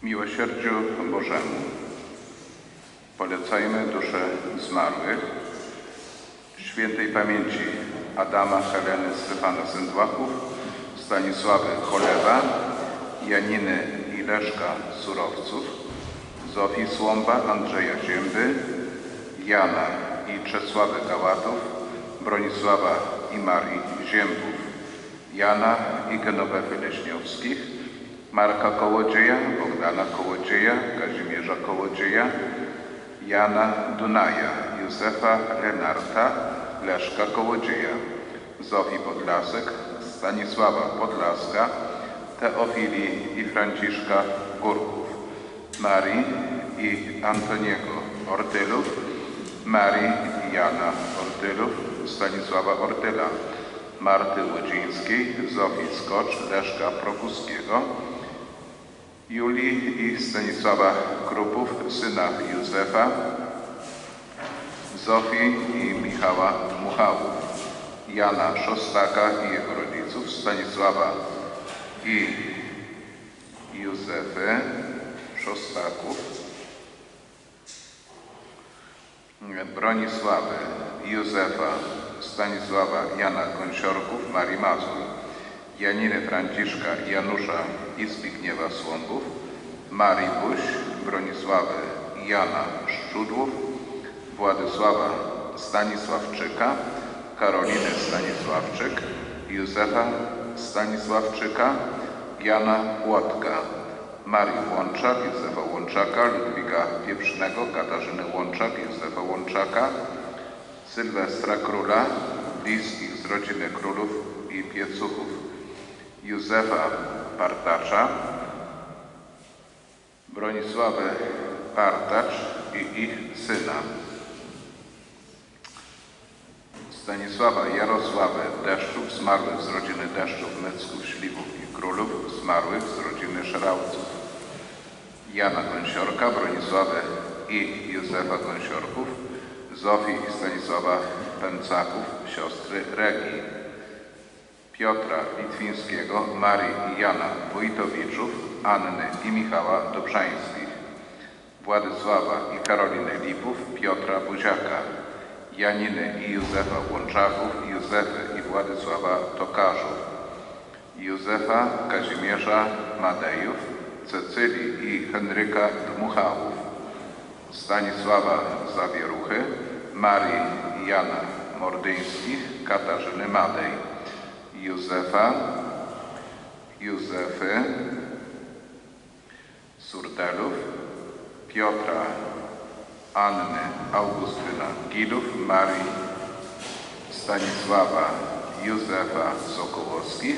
Miłosierdziu Bożemu polecajmy dusze zmarłych świętej pamięci Adama, Heleny, Stefana Sędłaków, Stanisławy Cholewa, Janiny i Leszka Surowców, Zofii Słomba, Andrzeja Zięby, Jana i Czesławy Gałatów, Bronisława i Marii Ziębów, Jana i Genowefy Leśniowskich, Marka Kołodzieja, Bogdana Kołodzieja, Kazimierza Kołodzieja, Jana Dunaja, Józefa Lenarta, Leszka Kołodzieja, Zofii Podlasek, Stanisława Podlaska, Teofilii i Franciszka Górków, Marii i Antoniego Ortylów, Marii i Jana Ortylów, Stanisława Ortyla, Marty Łodzińskiej, Zofii Skocz, Leszka Prokuskiego, Julii i Stanisława Krupów, syna Józefa, Zofii i Michała Muchałów, Jana Szostaka i jego rodziców, Stanisława i Józefy Szostaków, Bronisławy, Józefa, Stanisława, Jana Gąsiorków, Marii Mazur, Janiny Franciszka, Janusza i Zbigniewa Słąbów, Marii Buś, Bronisławy i Jana Szczudłów, Władysława Stanisławczyka, Karoliny Stanisławczyk, Józefa Stanisławczyka, Jana Łodka, Marii Łączak, Józefa Łączaka, Ludwika Pieprznego, Katarzyny Łączak, Józefa Łączaka, Sylwestra Króla, bliskich z rodziny królów i piecuchów, Józefa Partacza, Bronisławy Partacz i ich syna, Stanisława Jarosławę Deszczów, zmarłych z rodziny Deszczów, Mycków, Śliwów i Królów, zmarłych z rodziny Szerałców, Jana Gąsiorka, Bronisławy i Józefa Gąsiorków, Zofii i Stanisława Pęcaków, siostry Regii, Piotra Litwińskiego, Marii i Jana Wójtowiczów, Anny i Michała Dobrzańskich, Władysława i Karoliny Lipów, Piotra Buziaka, Janiny i Józefa Łączaków, Józefy i Władysława Tokarzów, Józefa Kazimierza Madejów, Cecylii i Henryka Dmuchałów, Stanisława Zawieruchy, Marii i Jana Mordyńskich, Katarzyny Madej, Józefy Surdelów, Piotra Anny Augustyna Gilów, Marii Stanisława Józefa Sokołowskich,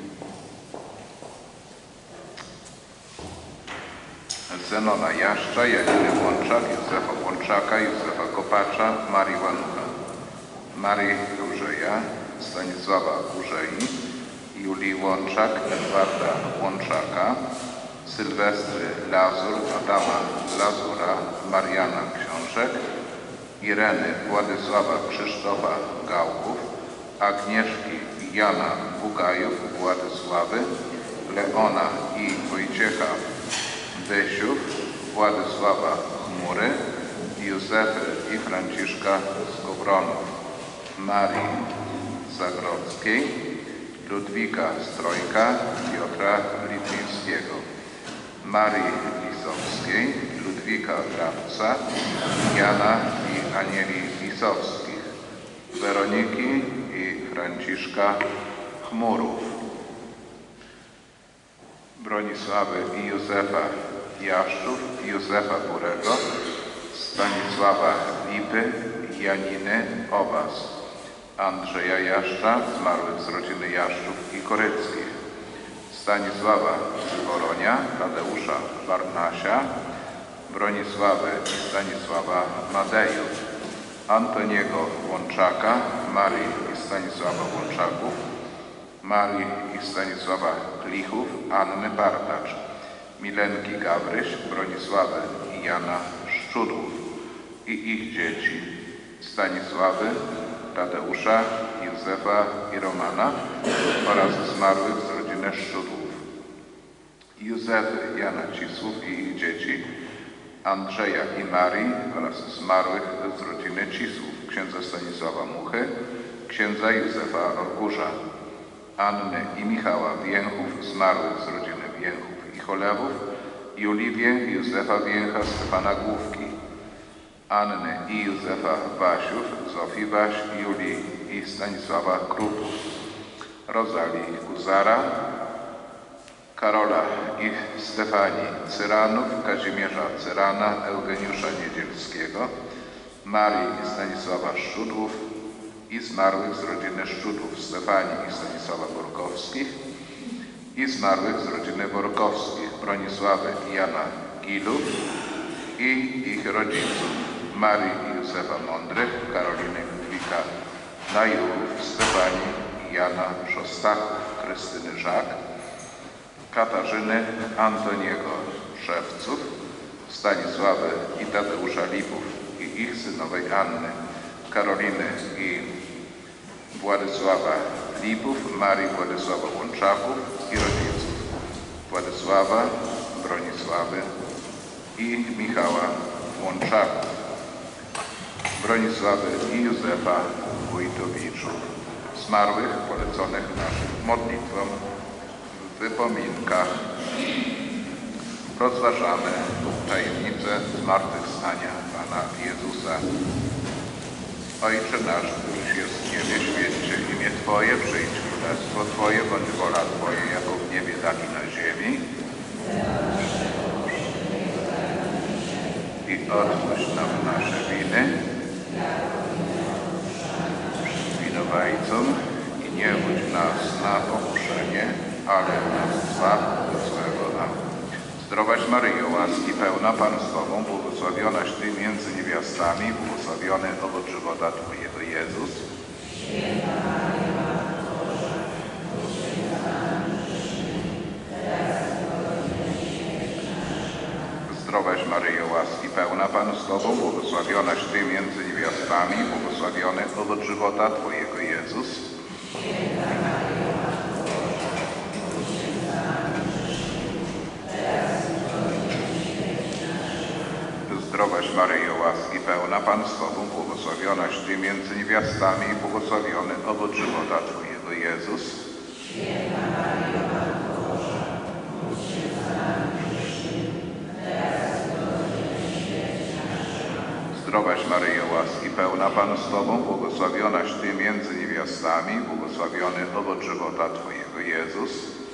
Zenona Jaszcza, Janiny Łączak, Józefa Łączaka, Józefa Kopacza, Marii Łanucha, Marii Różeja, Stanisława Różei, Julii Łączak, Edwarda Łączaka, Sylwestry Lazur, Adama Lazura, Mariana Książek, Ireny Władysława Krzysztofa Gałków, Agnieszki i Jana Bugajów, Władysławy, Leona i Wojciecha Bysiów, Władysława Chmury, Józefy i Franciszka Skowronów, Marii Zagrodzkiej, Ludwika Strojka, Piotra Litwińskiego, Marii Lisowskiej, Ludwika Krawca, Jana i Anieli Lisowskich, Weroniki i Franciszka Chmurów, Bronisławy i Józefa Jaszczów, Józefa Burego, Stanisława Lipy, Janiny Obaz, Andrzeja Jaszcza, zmarłych z rodziny Jaszczów i Koryckich, Stanisława Woronia, Tadeusza Barnasia, Bronisławy i Stanisława Madejów, Antoniego Łączaka, Marii i Stanisława Łączaków, Marii i Stanisława Klichów, Anny Bartacz, Milenki Gawryś, Bronisławy i Jana Szczudłów i ich dzieci, Stanisławy, Tadeusza, Józefa i Romana oraz zmarłych z rodziny Szczudłów, Józefy, Jana Cisłów i ich dzieci, Andrzeja i Marii oraz zmarłych z rodziny Cisłów, księdza Stanisława Muchy, księdza Józefa Orgurza, Anny i Michała Więchów, zmarłych z rodziny Więchów i Cholewów, Julii Więch, Józefa Więcha, Stefana Główki, Anny i Józefa Wasiów, Zofii Waś, Julii i Stanisława Krupów, Rozalii Guzara, Karola i Stefanii Cyranów, Kazimierza Cyrana, Eugeniusza Niedzielskiego, Marii i Stanisława Szczudłów i zmarłych z rodziny Szczudłów, Stefanii i Stanisława Borkowskich i zmarłych z rodziny Borkowskich, Bronisławy i Jana Gilów i ich rodziców, Marii i Józefa Mądrych, Karoliny Ludwika Najurów, Stefanii i Jana Szostachów, Krystyny Żak, Katarzyny Antoniego Szewców, Stanisławy i Tadeusza Lipów i ich synowej Anny, Karoliny i Władysława Lipów, Marii Władysława Łączaków i rodziców, Władysława, Bronisławy i Michała Łączaków, Bronisławy i Józefa Wójtowiczów, zmarłych poleconych naszym modlitwom w wypominkach. Rozważamy tajemnicę zmartwychwstania Pana Jezusa. Ojcze nasz, któryś jest w niebie, święć się imię Twoje, przyjdź królestwo Twoje, bądź wola Twoja, jako w niebie, tak i na ziemi. I odpuść nam nasze winy, winowajcom, i nie wódź nas na pokuszenie, ale nas zbaw od złego. Amen. Zdrowaś Maryjo, łaski pełna, Pan z Tobą, błogosławionaś Ty między niewiastami, błogosławiony owoc żywota Twojego, Jezus. Zdrowaś Maryjo, łaski pełna, Pan z Tobą, błogosławionaś Ty między niewiastami, błogosławiony owoc żywota Twojego, Jezus. Zdrowaś Maryjo, łaski pełna, Pan z Tobą, błogosławionaś Ty między niewiastami i błogosławiony owoc żywota Twojego, Jezus. Zdrowaś Maryjo, łaski pełna, Pan z Tobą, błogosławionaś Ty między niewiastami i błogosławiony owoc żywota Twojego, Jezus.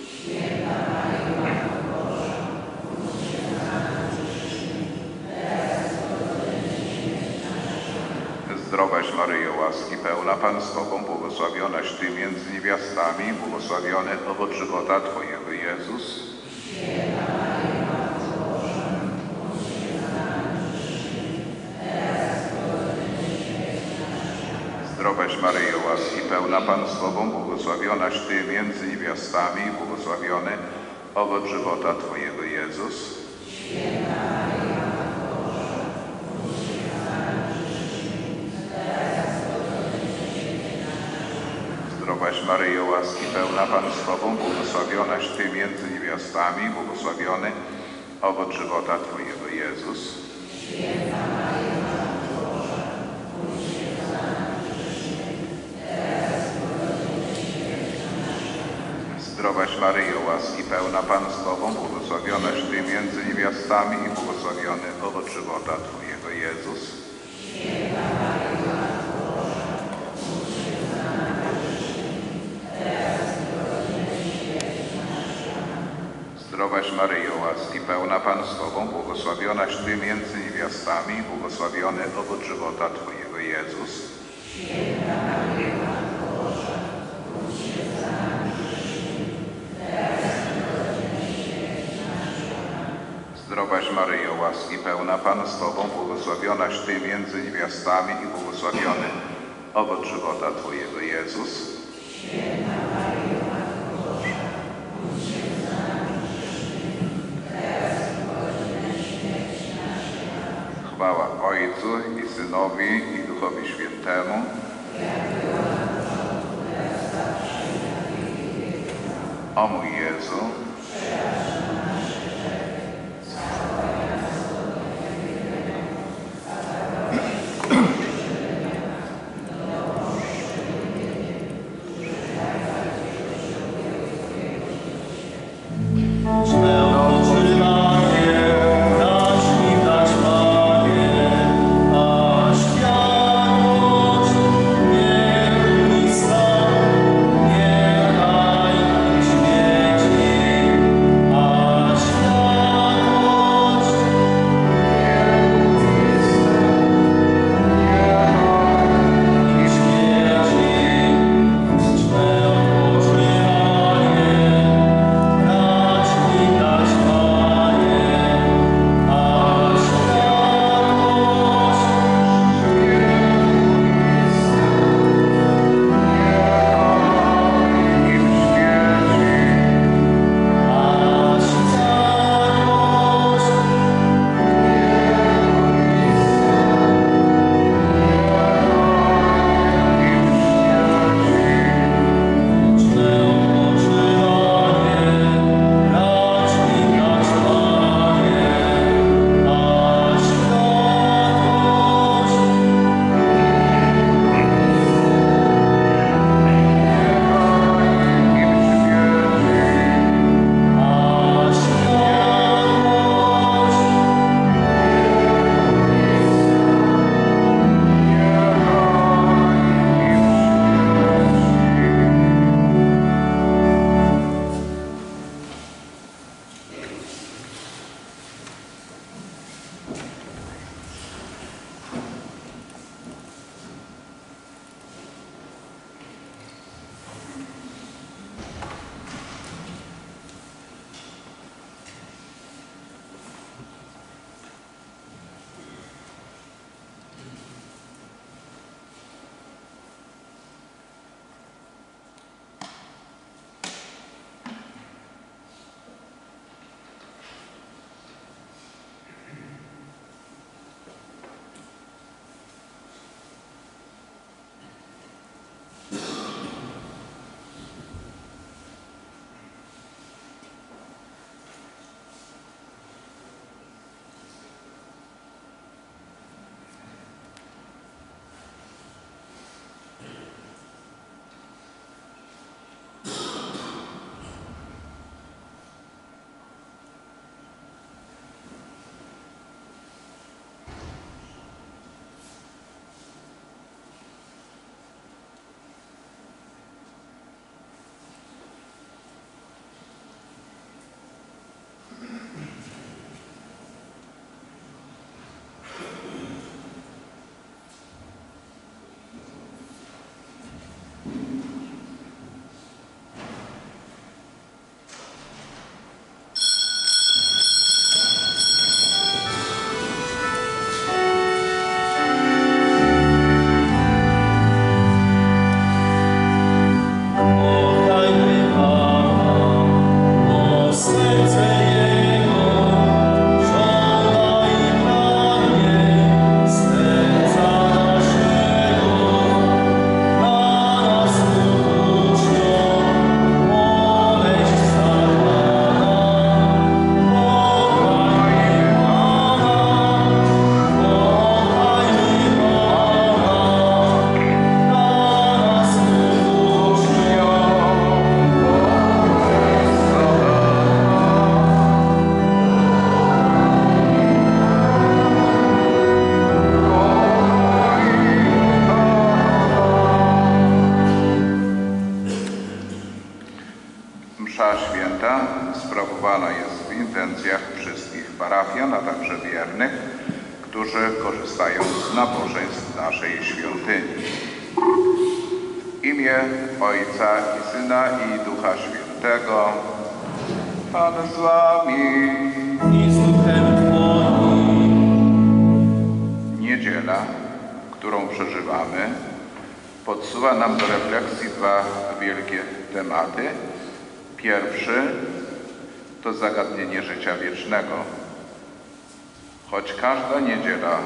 Zdrowaś Maryjo, łaski pełna, Pan z Tobą, błogosławionaś Ty między niewiastami i błogosławiony owoc żywota Twojego, Jezus. Zdrowaś Maryjo, łaski pełna, Pan z Tobą, błogosławionaś Ty między niewiastami i błogosławiony owoc żywota Twojego, Jezus. Zdrowaś Maryjo, łaski pełna, Pan z Tobą, błogosławionaś Ty między niewiastami, błogosławiony owoc żywota Twojego, Jezus. Zdrowaś Maryjo, łaski pełna, Pan z Tobą, błogosławionaś Ty między niewiastami i błogosławiony owoc żywota Twojego, Jezus. Zdrowaś Maryjo, łaski pełna, Pan z Tobą, błogosławionaś Ty między niewiastami i błogosławiony owoc żywota Twojego, Jezus. Zdrowaś Maryjo, łaski pełna, Pan z Tobą, błogosławionaś Ty między niewiastami i błogosławiony owoc żywota Twojego, Jezus. Chwała Ojcu i Synowi i Duchowi Świętemu. O mój Jezu, nabożeństw naszej świątyni. W imię Ojca i Syna i Ducha Świętego. Pan z wami. I z duchem Twoim. Niedziela, którą przeżywamy, podsuwa nam do refleksji dwa wielkie tematy. Pierwszy to zagadnienie życia wiecznego. Choć każda niedziela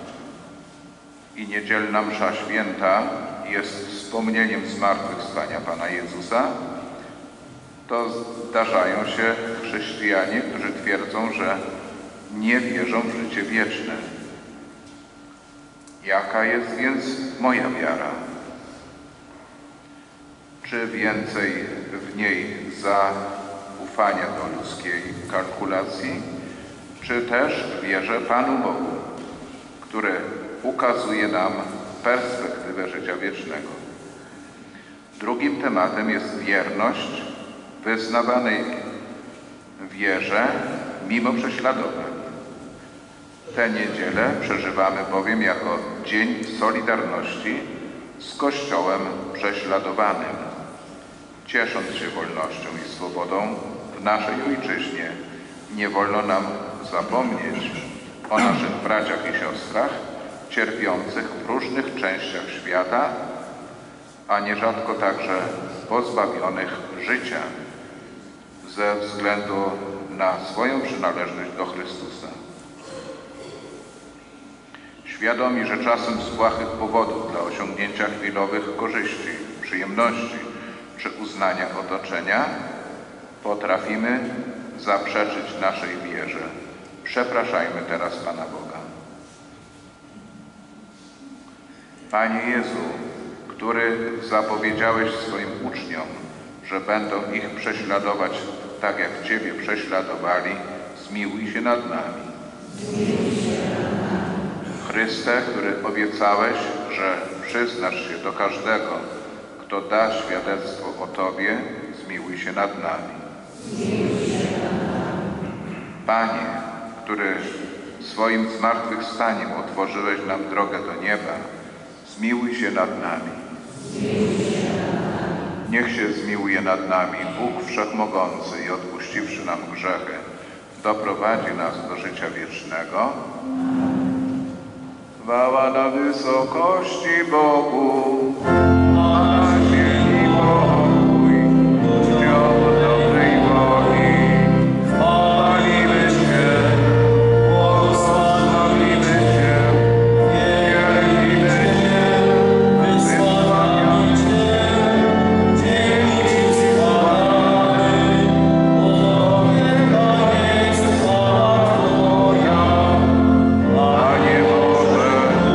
i niedzielna msza święta jest wspomnieniem zmartwychwstania Pana Jezusa, to zdarzają się chrześcijanie, którzy twierdzą, że nie wierzą w życie wieczne. Jaka jest więc moja wiara? Czy więcej w niej zaufania do ludzkiej kalkulacji, czy też wierzę Panu Bogu, który ukazuje nam perspektywę życia wiecznego? Drugim tematem jest wierność wyznawanej wierze mimo prześladowań. Tę niedzielę przeżywamy bowiem jako dzień solidarności z Kościołem prześladowanym. Ciesząc się wolnością i swobodą w naszej ojczyźnie, nie wolno nam zapomnieć o naszych braciach i siostrach cierpiących w różnych częściach świata, a nierzadko także pozbawionych życia ze względu na swoją przynależność do Chrystusa. Świadomi, że czasem z błahych powodów dla osiągnięcia chwilowych korzyści, przyjemności czy uznania otoczenia potrafimy zaprzeczyć naszej wierze. Przepraszajmy teraz Pana Boga. Panie Jezu, który zapowiedziałeś swoim uczniom, że będą ich prześladować tak jak Ciebie prześladowali, zmiłuj się nad nami. Chryste, który obiecałeś, że przyznasz się do każdego, kto da świadectwo o Tobie, zmiłuj się nad nami. Panie, który swoim zmartwychwstaniem otworzyłeś nam drogę do nieba, zmiłuj się nad nami. Niech się zmiłuje nad nami Bóg Wszechmogący i odpuściwszy nam grzechy, doprowadzi nas do życia wiecznego. Chwała na wysokości Bogu, a na ziemi pokój, ludziom dobrej woli. Chwalimy Cię, błogosławimy Cię, wielbimy Cię, wysławiamy Cię, dzięki Ci składamy, bo wielka jest chwała Twoja, Panie Boże.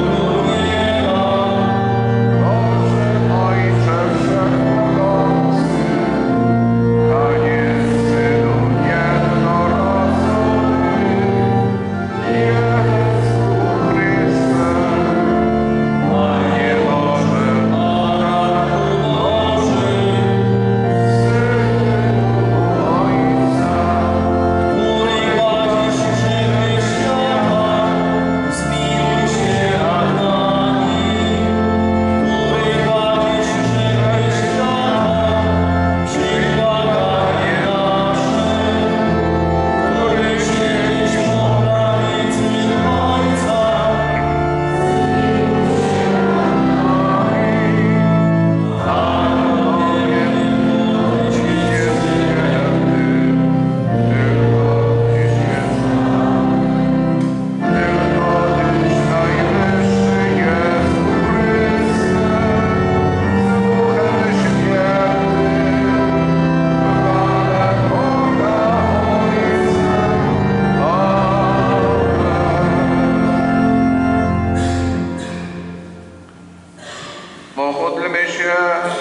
Pomódlmy się.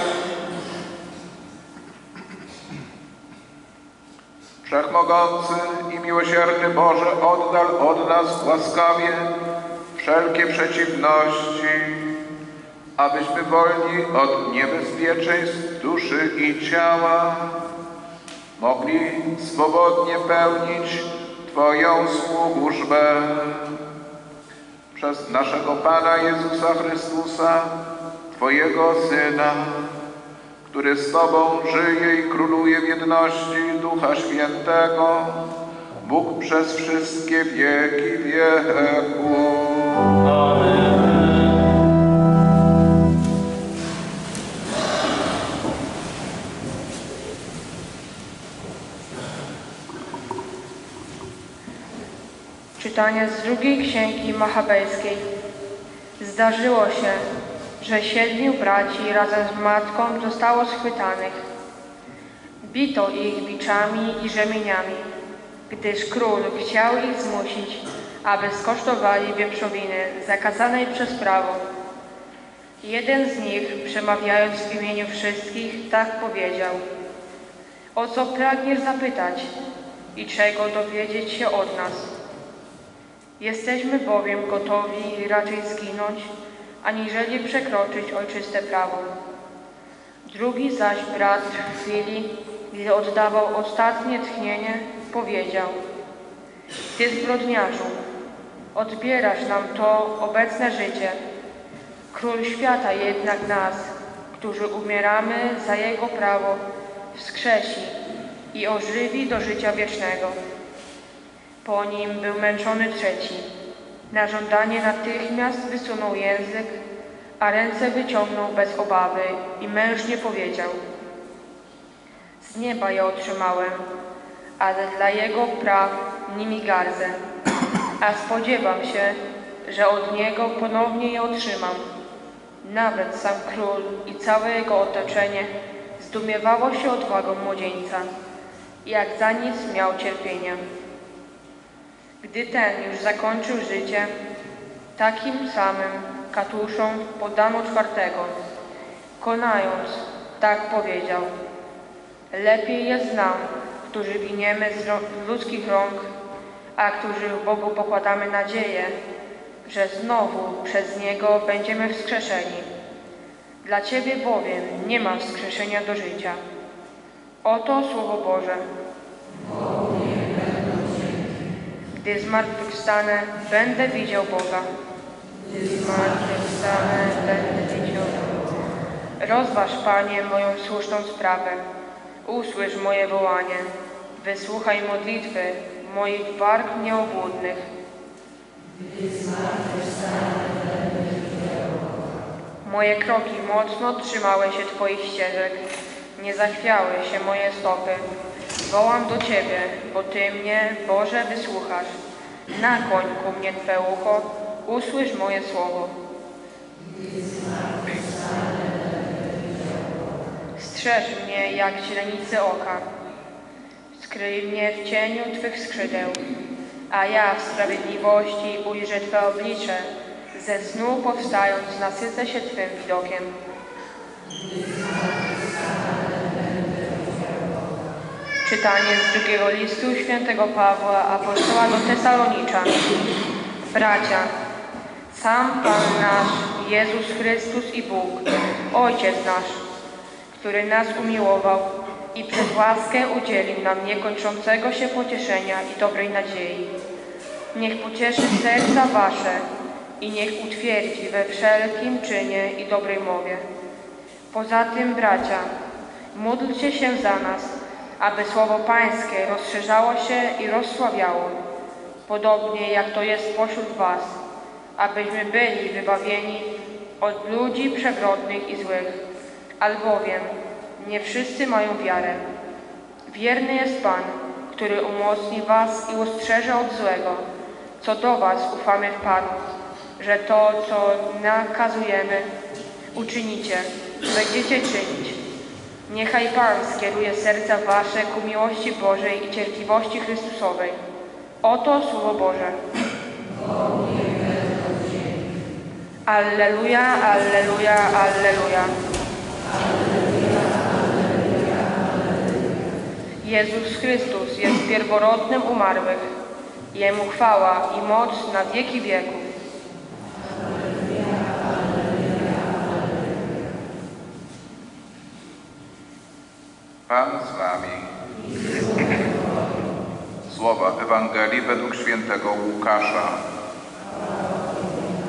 Wszechmogący i miłosierny Boże, oddal od nas łaskawie wszelkie przeciwności, abyśmy wolni od niebezpieczeństw duszy i ciała mogli swobodnie pełnić Twoją służbę. przez naszego Pana Jezusa Chrystusa, Twojego Syna, który z Tobą żyje i króluje w jedności Ducha Świętego, Bóg przez wszystkie wieki wieków. Amen. Czytanie z drugiej księgi Machabejskiej. Zdarzyło się, że 7 braci razem z matką zostało schwytanych. Bito ich biczami i rzemieniami, gdyż król chciał ich zmusić, aby skosztowali wieprzowiny zakazanej przez prawo. Jeden z nich, przemawiając w imieniu wszystkich, tak powiedział: o co pragniesz zapytać i czego dowiedzieć się od nas? Jesteśmy bowiem gotowi raczej zginąć, aniżeli przekroczyć ojczyste prawo. Drugi zaś brat w chwili, gdy oddawał ostatnie tchnienie, powiedział: Ty zbrodniarzu, odbierasz nam to obecne życie. Król świata jednak nas, którzy umieramy za Jego prawo, wskrzesi i ożywi do życia wiecznego. Po nim był męczony trzeci. Na żądanie natychmiast wysunął język, a ręce wyciągnął bez obawy i mężnie powiedział: z nieba je otrzymałem, ale dla Jego praw nimi gardzę, a spodziewam się, że od Niego ponownie je otrzymam. Nawet sam król i całe jego otoczenie zdumiewało się odwagą młodzieńca, jak za nic miał cierpienia. Gdy ten już zakończył życie, takim samym katuszom podano czwartego. Konając, tak powiedział: lepiej jest nam, którzy giniemy z ludzkich rąk, a którzy w Bogu pokładamy nadzieję, że znowu przez Niego będziemy wskrzeszeni. Dla Ciebie bowiem nie ma wskrzeszenia do życia. Oto Słowo Boże. Gdy zmartwychwstanę, będę widział Boga. Gdy zmartwychwstanę, będę widział Boga. Rozważ, Panie, moją słuszną sprawę. Usłysz moje wołanie. Wysłuchaj modlitwy moich warg nieobłudnych. Moje kroki mocno trzymały się Twoich ścieżek, nie zachwiały się moje stopy. Wołam do Ciebie, bo Ty mnie, Boże, wysłuchasz. Nakłoń ku mnie Twe ucho, usłysz moje słowo. Strzeż mnie jak źrenicy oka. Skryj mnie w cieniu Twych skrzydeł, a ja w sprawiedliwości ujrzę Twe oblicze, ze snu powstając nasycę się Twym widokiem. Czytanie z drugiego listu świętego Pawła apostoła do Tesaloniczan. Bracia, sam Pan nasz, Jezus Chrystus i Bóg, Ojciec nasz, który nas umiłował i przez łaskę udzielił nam niekończącego się pocieszenia i dobrej nadziei. Niech pocieszy serca wasze i niech utwierdzi we wszelkim czynie i dobrej mowie. Poza tym, bracia, módlcie się za nas, aby słowo Pańskie rozszerzało się i rozsławiało, podobnie jak to jest pośród was, abyśmy byli wybawieni od ludzi przewrotnych i złych, albowiem nie wszyscy mają wiarę. Wierny jest Pan, który umocni was i ustrzeże od złego. Co do was ufamy w Panu, że to, co nakazujemy, uczynicie, będziecie czynić. Niechaj Pan skieruje serca wasze ku miłości Bożej i cierpliwości Chrystusowej. Oto Słowo Boże. Alleluja, alleluja, alleluja. Jezus Chrystus jest pierworodnym umarłych. Jemu chwała i moc na wieki wieków. Pan z wami. Słowa Ewangelii według świętego Łukasza.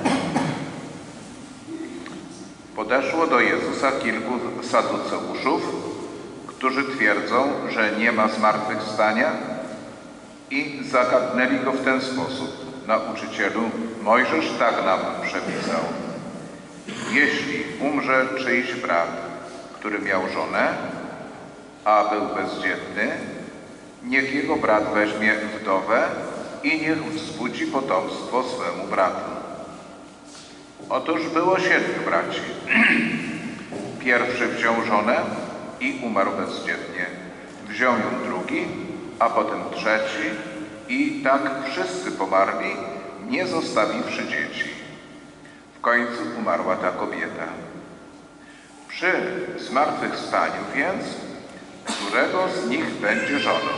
Podeszło do Jezusa kilku saduceuszów, którzy twierdzą, że nie ma zmartwychwstania, i zagadnęli go w ten sposób: Nauczycielu, Mojżesz tak nam przepisał. Jeśli umrze czyjś brat, który miał żonę, a był bezdzietny, niech jego brat weźmie wdowę i niech wzbudzi potomstwo swemu bratu. Otóż było 7 braci. Pierwszy wziął żonę i umarł bezdzietnie. Wziął ją drugi, a potem trzeci, i tak wszyscy pomarli, nie zostawiwszy dzieci. W końcu umarła ta kobieta. Przy zmartwychwstaniu więc, którego z nich będzie żoną?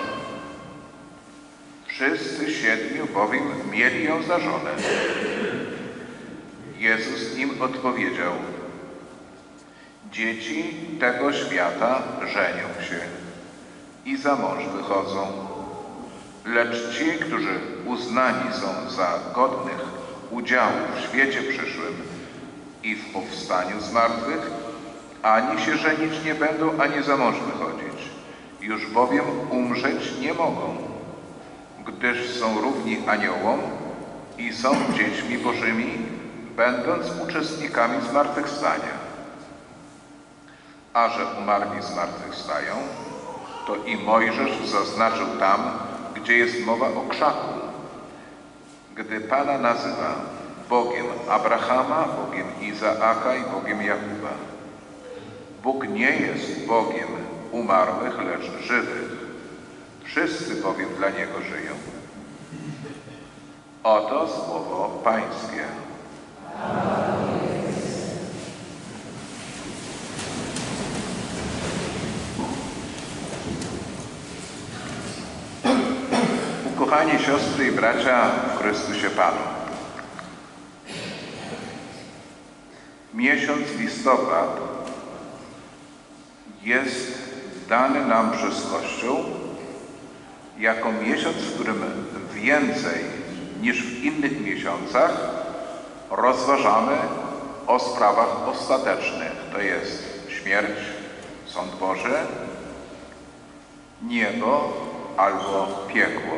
Wszyscy 7 bowiem mieli ją za żonę. Jezus im odpowiedział: dzieci tego świata żenią się i za mąż wychodzą, lecz ci, którzy uznani są za godnych udziału w świecie przyszłym i w powstaniu z martwych, ani się żenić nie będą, ani za mąż wychodzić, już bowiem umrzeć nie mogą, gdyż są równi aniołom i są dziećmi Bożymi, będąc uczestnikami zmartwychwstania. A że umarli zmartwychwstają, to i Mojżesz zaznaczył tam, gdzie jest mowa o krzaku, gdy Pana nazywa Bogiem Abrahama, Bogiem Izaaka i Bogiem Jakuba. Bóg nie jest Bogiem umarłych, lecz żywych. Wszyscy bowiem dla Niego żyją. Oto słowo Pańskie. Ukochani siostry i bracia w Chrystusie Panu. Miesiąc listopad jest dany nam przez Kościół jako miesiąc, w którym więcej niż w innych miesiącach rozważamy o sprawach ostatecznych, to jest śmierć, sąd Boży, niebo albo piekło.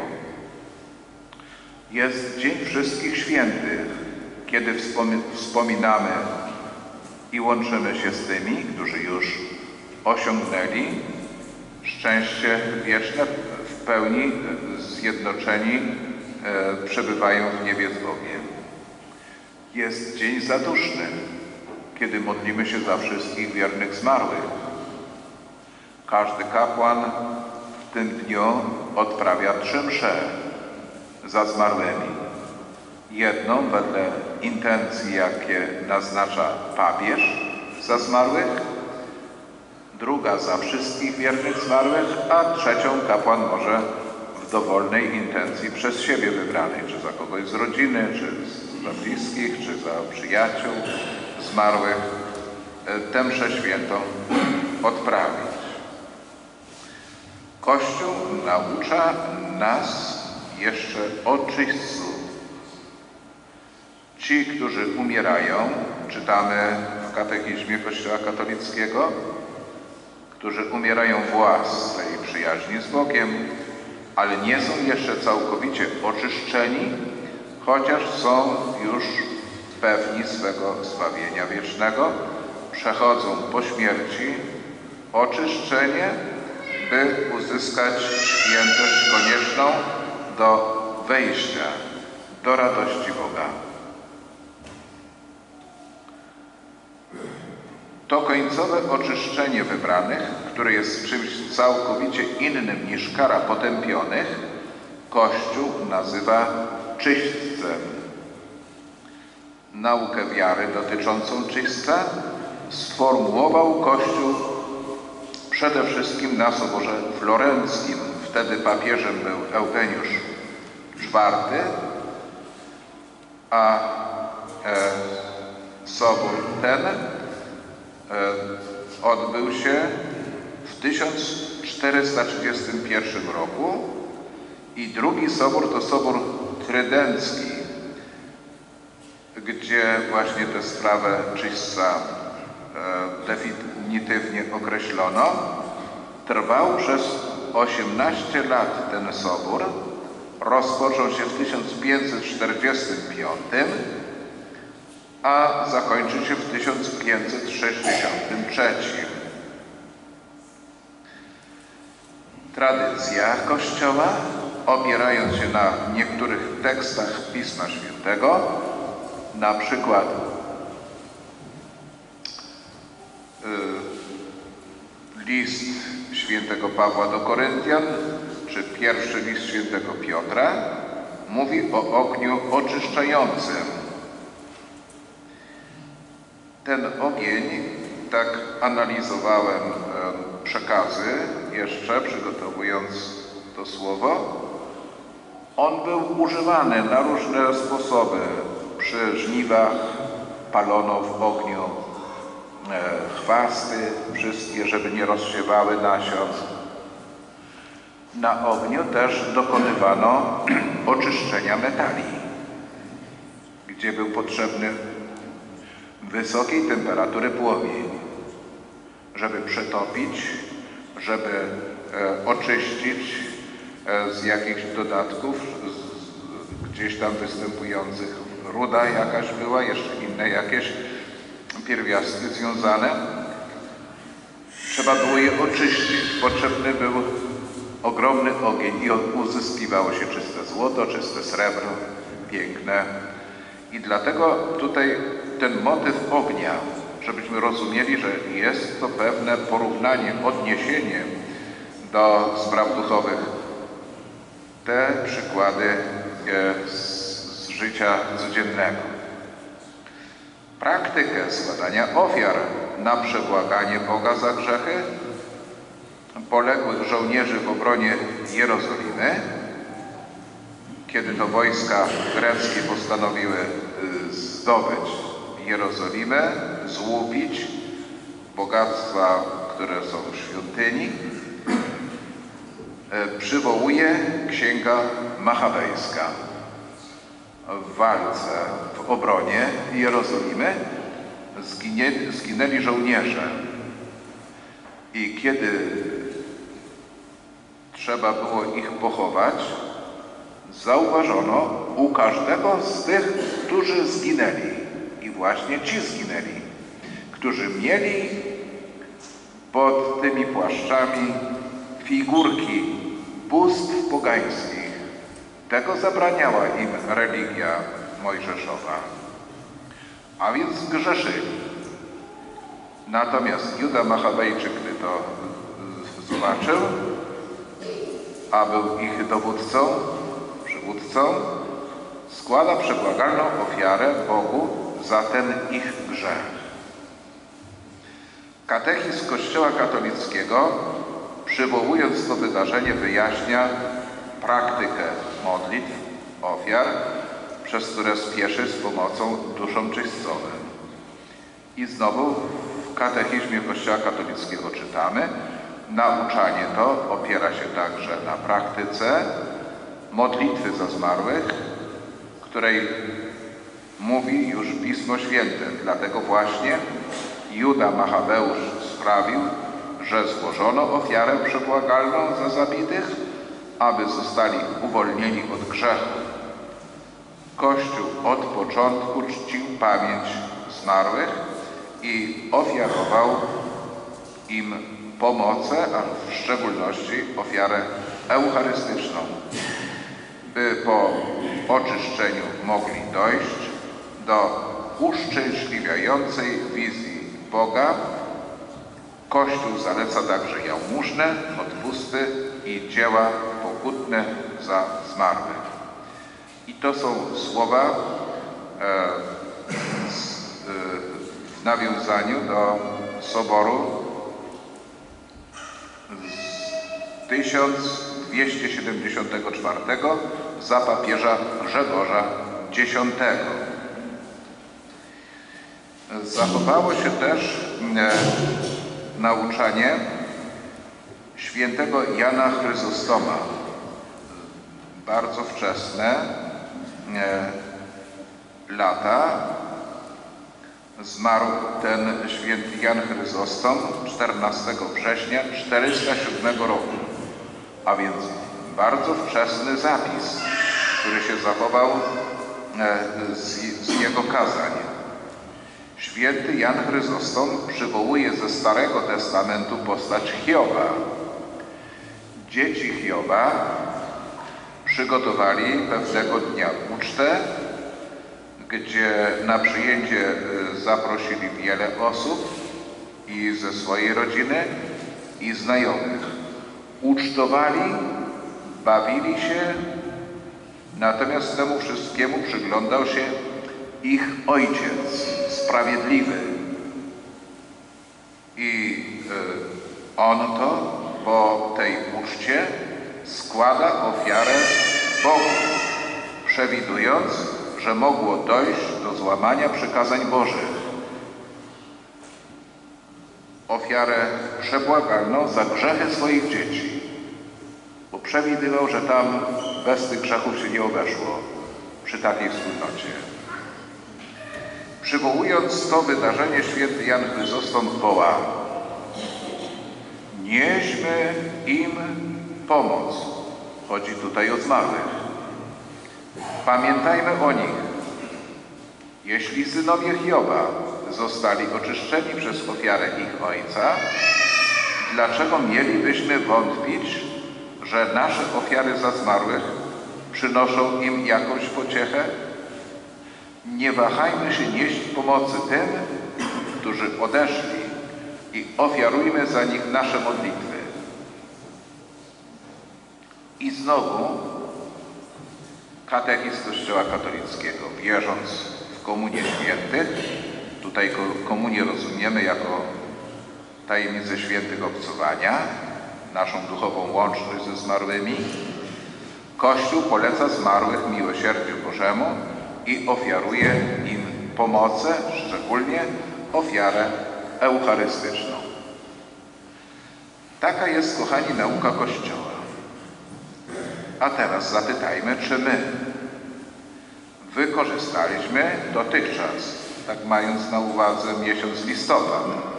Jest Dzień Wszystkich Świętych, kiedy wspominamy i łączymy się z tymi, którzy już osiągnęli szczęście wieczne, w pełni zjednoczeni, przebywają w niebie z Bogiem. Jest Dzień Zaduszny, kiedy modlimy się za wszystkich wiernych zmarłych. Każdy kapłan w tym dniu odprawia 3 msze za zmarłymi. Jedną wedle intencji, jakie naznacza papież za zmarłych, druga za wszystkich wiernych zmarłych, a trzecią kapłan może w dowolnej intencji przez siebie wybranej, czy za kogoś z rodziny, czy za bliskich, czy za przyjaciół zmarłych, tę mszę świętą odprawić. Kościół naucza nas jeszcze o czyśćcu. Ci, którzy umierają, czytamy w katechizmie Kościoła katolickiego, którzy umierają w łasce i przyjaźni z Bogiem, ale nie są jeszcze całkowicie oczyszczeni, chociaż są już pewni swego zbawienia wiecznego, przechodzą po śmierci oczyszczenie, by uzyskać świętość konieczną do wejścia do radości Boga. To końcowe oczyszczenie wybranych, które jest czymś całkowicie innym niż kara potępionych, Kościół nazywa czyśćcem. Naukę wiary dotyczącą czyśćca sformułował Kościół przede wszystkim na Soborze Florenckim. Wtedy papieżem był Eugeniusz IV, a sobór ten odbył się w 1431 roku i drugi sobór to Sobór Trydencki, gdzie właśnie tę sprawę czyśćca definitywnie określono. Trwał przez 18 lat ten sobór. Rozpoczął się w 1545, a zakończył się w 1563. Tradycja Kościoła, opierając się na niektórych tekstach Pisma Świętego, na przykład list świętego Pawła do Koryntian, czy pierwszy list świętego Piotra, mówi o ogniu oczyszczającym. Ten ogień, tak analizowałem przekazy jeszcze, przygotowując to słowo, on był używany na różne sposoby. Przy żniwach palono w ogniu chwasty, wszystkie, żeby nie rozsiewały nasion. Na ogniu też dokonywano oczyszczenia metali, gdzie był potrzebny wysokiej temperatury płomień, żeby przetopić, żeby oczyścić z jakichś dodatków, gdzieś tam występujących. Ruda jakaś była, jeszcze inne jakieś pierwiastki związane. Trzeba było je oczyścić. Potrzebny był ogromny ogień i uzyskiwało się czyste złoto, czyste srebro, piękne. I dlatego tutaj ten motyw ognia, żebyśmy rozumieli, że jest to pewne porównanie, odniesienie do spraw duchowych. Te przykłady z życia codziennego. Praktykę składania ofiar na przebłaganie Boga za grzechy poległych żołnierzy w obronie Jerozolimy, kiedy to wojska greckie postanowiły zdobyć Jerozolimę, złupić bogactwa, które są w świątyni, przywołuje Księga Machabejska. W walce, w obronie Jerozolimy zginęli żołnierze. I kiedy trzeba było ich pochować, zauważono u każdego z tych, którzy zginęli, i właśnie ci zginęli, którzy mieli pod tymi płaszczami figurki bóstw pogańskich. Tego zabraniała im religia mojżeszowa, a więc grzeszyli. Natomiast Juda Machabejczyk, gdy to zobaczył, a był ich dowódcą, przywódcą, składa przebłagalną ofiarę Bogu za ten ich grzech. Katechizm Kościoła katolickiego, przywołując to wydarzenie, wyjaśnia praktykę modlitw, ofiar, przez które spieszy z pomocą duszom czyśconym. I znowu w katechizmie Kościoła katolickiego czytamy: nauczanie to opiera się także na praktyce modlitwy za zmarłych, której mówi już Pismo Święte. Dlatego właśnie Juda Machabeusz sprawił, że złożono ofiarę przebłagalną za zabitych, aby zostali uwolnieni od grzechu. Kościół od początku czcił pamięć zmarłych i ofiarował im pomocę, a w szczególności ofiarę eucharystyczną, by po oczyszczeniu mogli dojść do uszczęśliwiającej wizji Boga. Kościół zaleca także jałmużnę, odpusty i dzieła pokutne za zmarłych. I to są słowa w nawiązaniu do soboru z 1274 za papieża Grzegorza X. Zachowało się też nauczanie świętego Jana Chryzostoma, bardzo wczesne lata, Zmarł ten święty Jan Chryzostom 14 września 407 roku, a więc bardzo wczesny zapis, który się zachował z jego kazań. Święty Jan Chryzostom przywołuje ze Starego Testamentu postać Hioba. Dzieci Hioba przygotowali pewnego dnia ucztę, gdzie na przyjęcie zaprosili wiele osób i ze swojej rodziny, i znajomych. Ucztowali, bawili się, natomiast temu wszystkiemu przyglądał się ich ojciec, sprawiedliwy. I on to po tej uczcie składa ofiarę Bogu, przewidując, że mogło dojść do złamania przykazań Bożych. Ofiarę przebłagalną za grzechy swoich dzieci, bo przewidywał, że tam bez tych grzechów się nie obeszło przy takiej wspólnocie. Przywołując to wydarzenie, święty Jan Chryzostom woła: nieśmy im pomoc. Chodzi tutaj o zmarłych. Pamiętajmy o nich. Jeśli synowie Hioba zostali oczyszczeni przez ofiarę ich ojca, dlaczego mielibyśmy wątpić, że nasze ofiary za zmarłych przynoszą im jakąś pociechę? Nie wahajmy się nieść pomocy tym, którzy odeszli, i ofiarujmy za nich nasze modlitwy. I znowu katechizm Kościoła katolickiego, wierząc w komunię świętych, tutaj komunię rozumiemy jako tajemnicę świętych obcowania, naszą duchową łączność ze zmarłymi, Kościół poleca zmarłych miłosierdziu Bożemu i ofiaruje im pomocę, szczególnie ofiarę eucharystyczną. Taka jest, kochani, nauka Kościoła. A teraz zapytajmy, czy my wykorzystaliśmy dotychczas, tak mając na uwadze miesiąc listopad,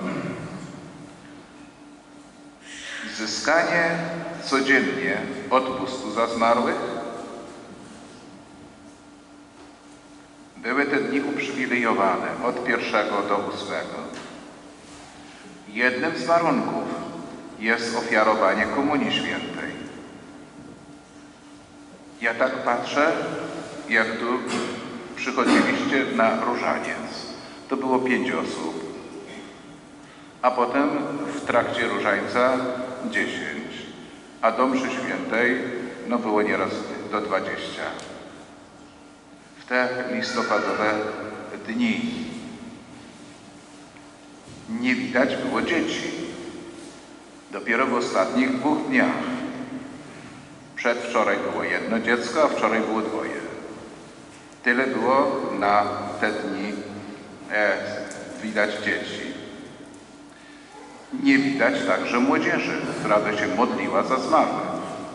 zyskanie codziennie odpustu za zmarłych? Były te dni uprzywilejowane od 1 do 8. Jednym z warunków jest ofiarowanie Komunii Świętej. Ja tak patrzę, jak tu przychodziliście na różaniec. To było 5 osób, a potem w trakcie różańca 10, a do mszy świętej było nieraz do 20. W te listopadowe dni nie widać było dzieci. Dopiero w ostatnich 2 dniach. Przedwczoraj było 1 dziecko, a wczoraj było 2. Tyle było na te dni widać dzieci. Nie widać także młodzieży, która by się modliła za zmarłych.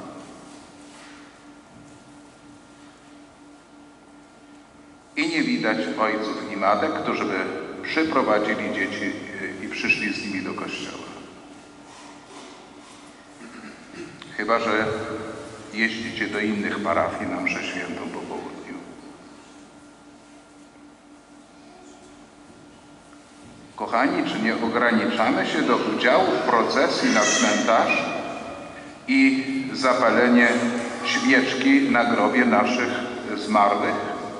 I nie widać ojców i matek, którzy by przyprowadzili dzieci i przyszli z nimi do kościoła. Chyba że jeździcie do innych parafii na mszę świętą po południu. Kochani, czy nie ograniczamy się do udziału w procesji na cmentarz i zapalenie świeczki na grobie naszych zmarłych?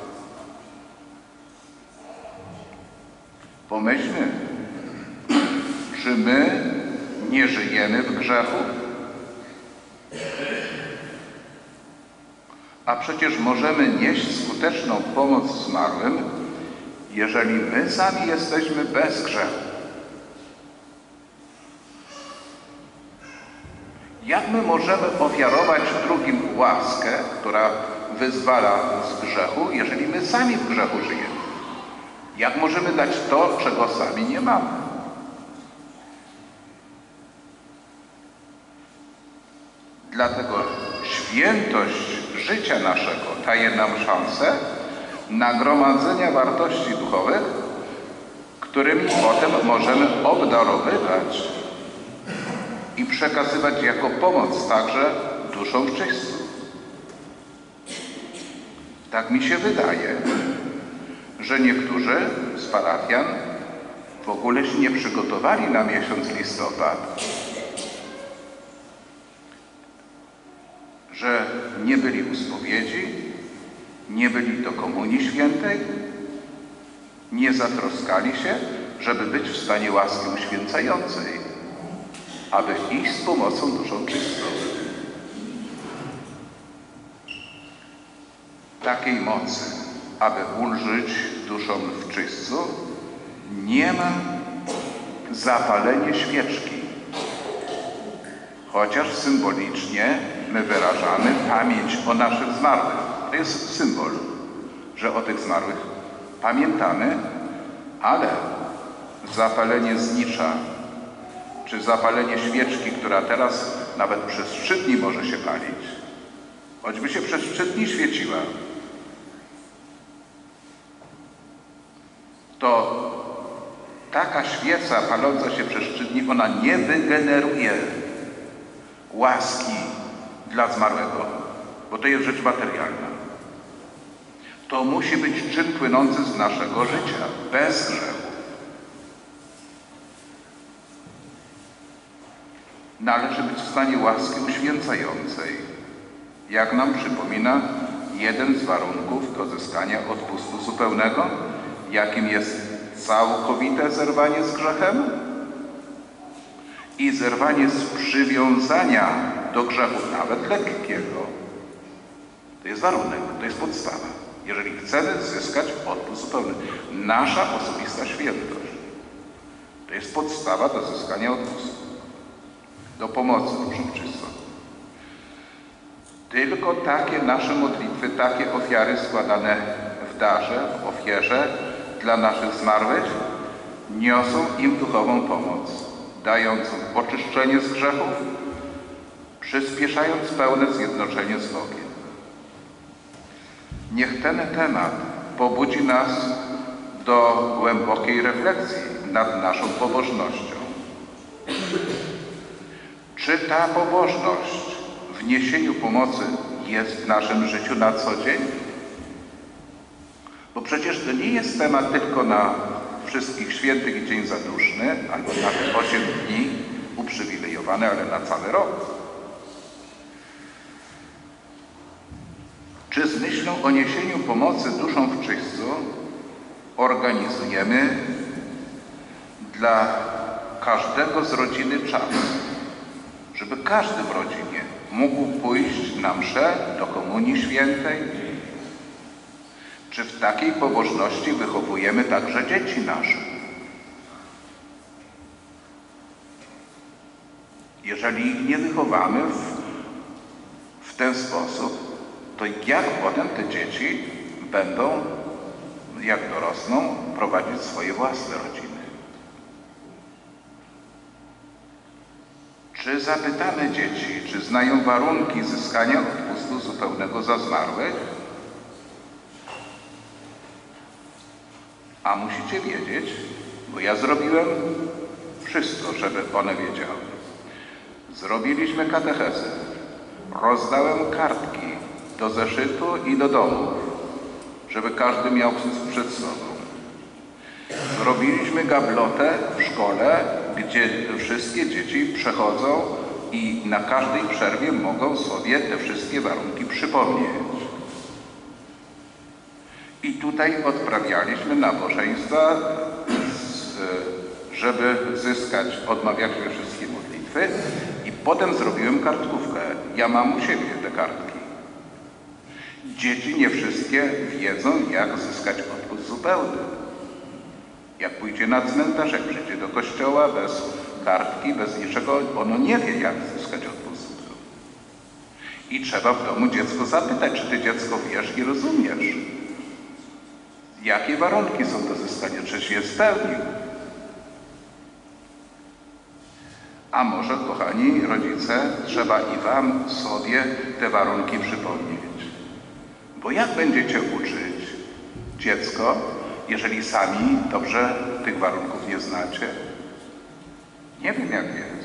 Pomyślmy, czy my nie żyjemy w grzechu? A przecież możemy nieść skuteczną pomoc zmarłym, jeżeli my sami jesteśmy bez grzechu. Jak my możemy ofiarować drugim łaskę, która wyzwala z grzechu, jeżeli my sami w grzechu żyjemy? Jak możemy dać to, czego sami nie mamy? Dlatego świętość życia naszego daje nam szansę nagromadzenia wartości duchowych, którymi potem możemy obdarowywać i przekazywać jako pomoc także duszom w czyśćcu. Tak mi się wydaje, że niektórzy z parafian w ogóle się nie przygotowali na miesiąc listopad, że nie byli u spowiedzi, nie byli do Komunii Świętej, nie zatroskali się, żeby być w stanie łaski uświęcającej, aby iść z pomocą duszom czystą. Takiej mocy, aby ulżyć duszom w czyśćcu, nie ma zapalenie świeczki. Chociaż symbolicznie my wyrażamy pamięć o naszych zmarłych. To jest symbol, że o tych zmarłych pamiętamy, ale zapalenie znicza, czy zapalenie świeczki, która teraz nawet przez 3 dni może się palić, choćby się przez 3 dni świeciła, to taka świeca paląca się przez 3 dni, ona nie wygeneruje łaski dla zmarłego, bo to jest rzecz materialna. To musi być czyn płynący z naszego życia, bez grzechu. Należy być w stanie łaski uświęcającej, jak nam przypomina jeden z warunków do zyskania odpustu zupełnego, jakim jest całkowite zerwanie z grzechem i zerwanie z przywiązania do grzechu, nawet lekkiego. To jest warunek, to jest podstawa. Jeżeli chcemy zyskać odpust zupełny, nasza osobista świętość, to jest podstawa do zyskania odpustu, do pomocy duszom czystym. Tylko takie nasze modlitwy, takie ofiary składane w darze, w ofierze dla naszych zmarłych niosą im duchową pomoc, dającą oczyszczenie z grzechów, przyspieszając pełne zjednoczenie z Bogiem. Niech ten temat pobudzi nas do głębokiej refleksji nad naszą pobożnością. Czy ta pobożność w niesieniu pomocy jest w naszym życiu na co dzień? Bo przecież to nie jest temat tylko na wszystkich świętych i Dzień Zaduszny, albo na te 8 dni uprzywilejowane, ale na cały rok. Czy z myślą o niesieniu pomocy duszom w czyśćcu organizujemy dla każdego z rodziny czas, żeby każdy w rodzinie mógł pójść na mszę do Komunii Świętej? Czy w takiej pobożności wychowujemy także dzieci nasze? Jeżeli ich nie wychowamy w ten sposób, to jak potem te dzieci będą, jak dorosną, prowadzić swoje własne rodziny? Czy zapytamy dzieci, czy znają warunki zyskania odpustu zupełnego za zmarłych? A musicie wiedzieć, bo ja zrobiłem wszystko, żeby one wiedziały. Zrobiliśmy katechezę, rozdałem kartki do zeszytu i do domów, żeby każdy miał przed sobą. Zrobiliśmy gablotę w szkole, gdzie wszystkie dzieci przechodzą i na każdej przerwie mogą sobie te wszystkie warunki przypomnieć. I tutaj odprawialiśmy nabożeństwa, żeby zyskać, odmawialiśmy wszystkie modlitwy i potem zrobiłem kartkówkę. Ja mam u siebie te kartki. Dzieci nie wszystkie wiedzą, jak zyskać odpust zupełny. Jak pójdzie na cmentarz, jak przyjdzie do kościoła bez kartki, bez niczego, ono nie wie, jak zyskać odpust zupełny. I trzeba w domu dziecko zapytać, czy ty dziecko wiesz i rozumiesz. Jakie warunki są do zyskania? Czyś je spełnił? A może, kochani rodzice, trzeba i wam sobie te warunki przypomnieć. Bo jak będziecie uczyć dziecko, jeżeli sami dobrze tych warunków nie znacie? Nie wiem, jak jest.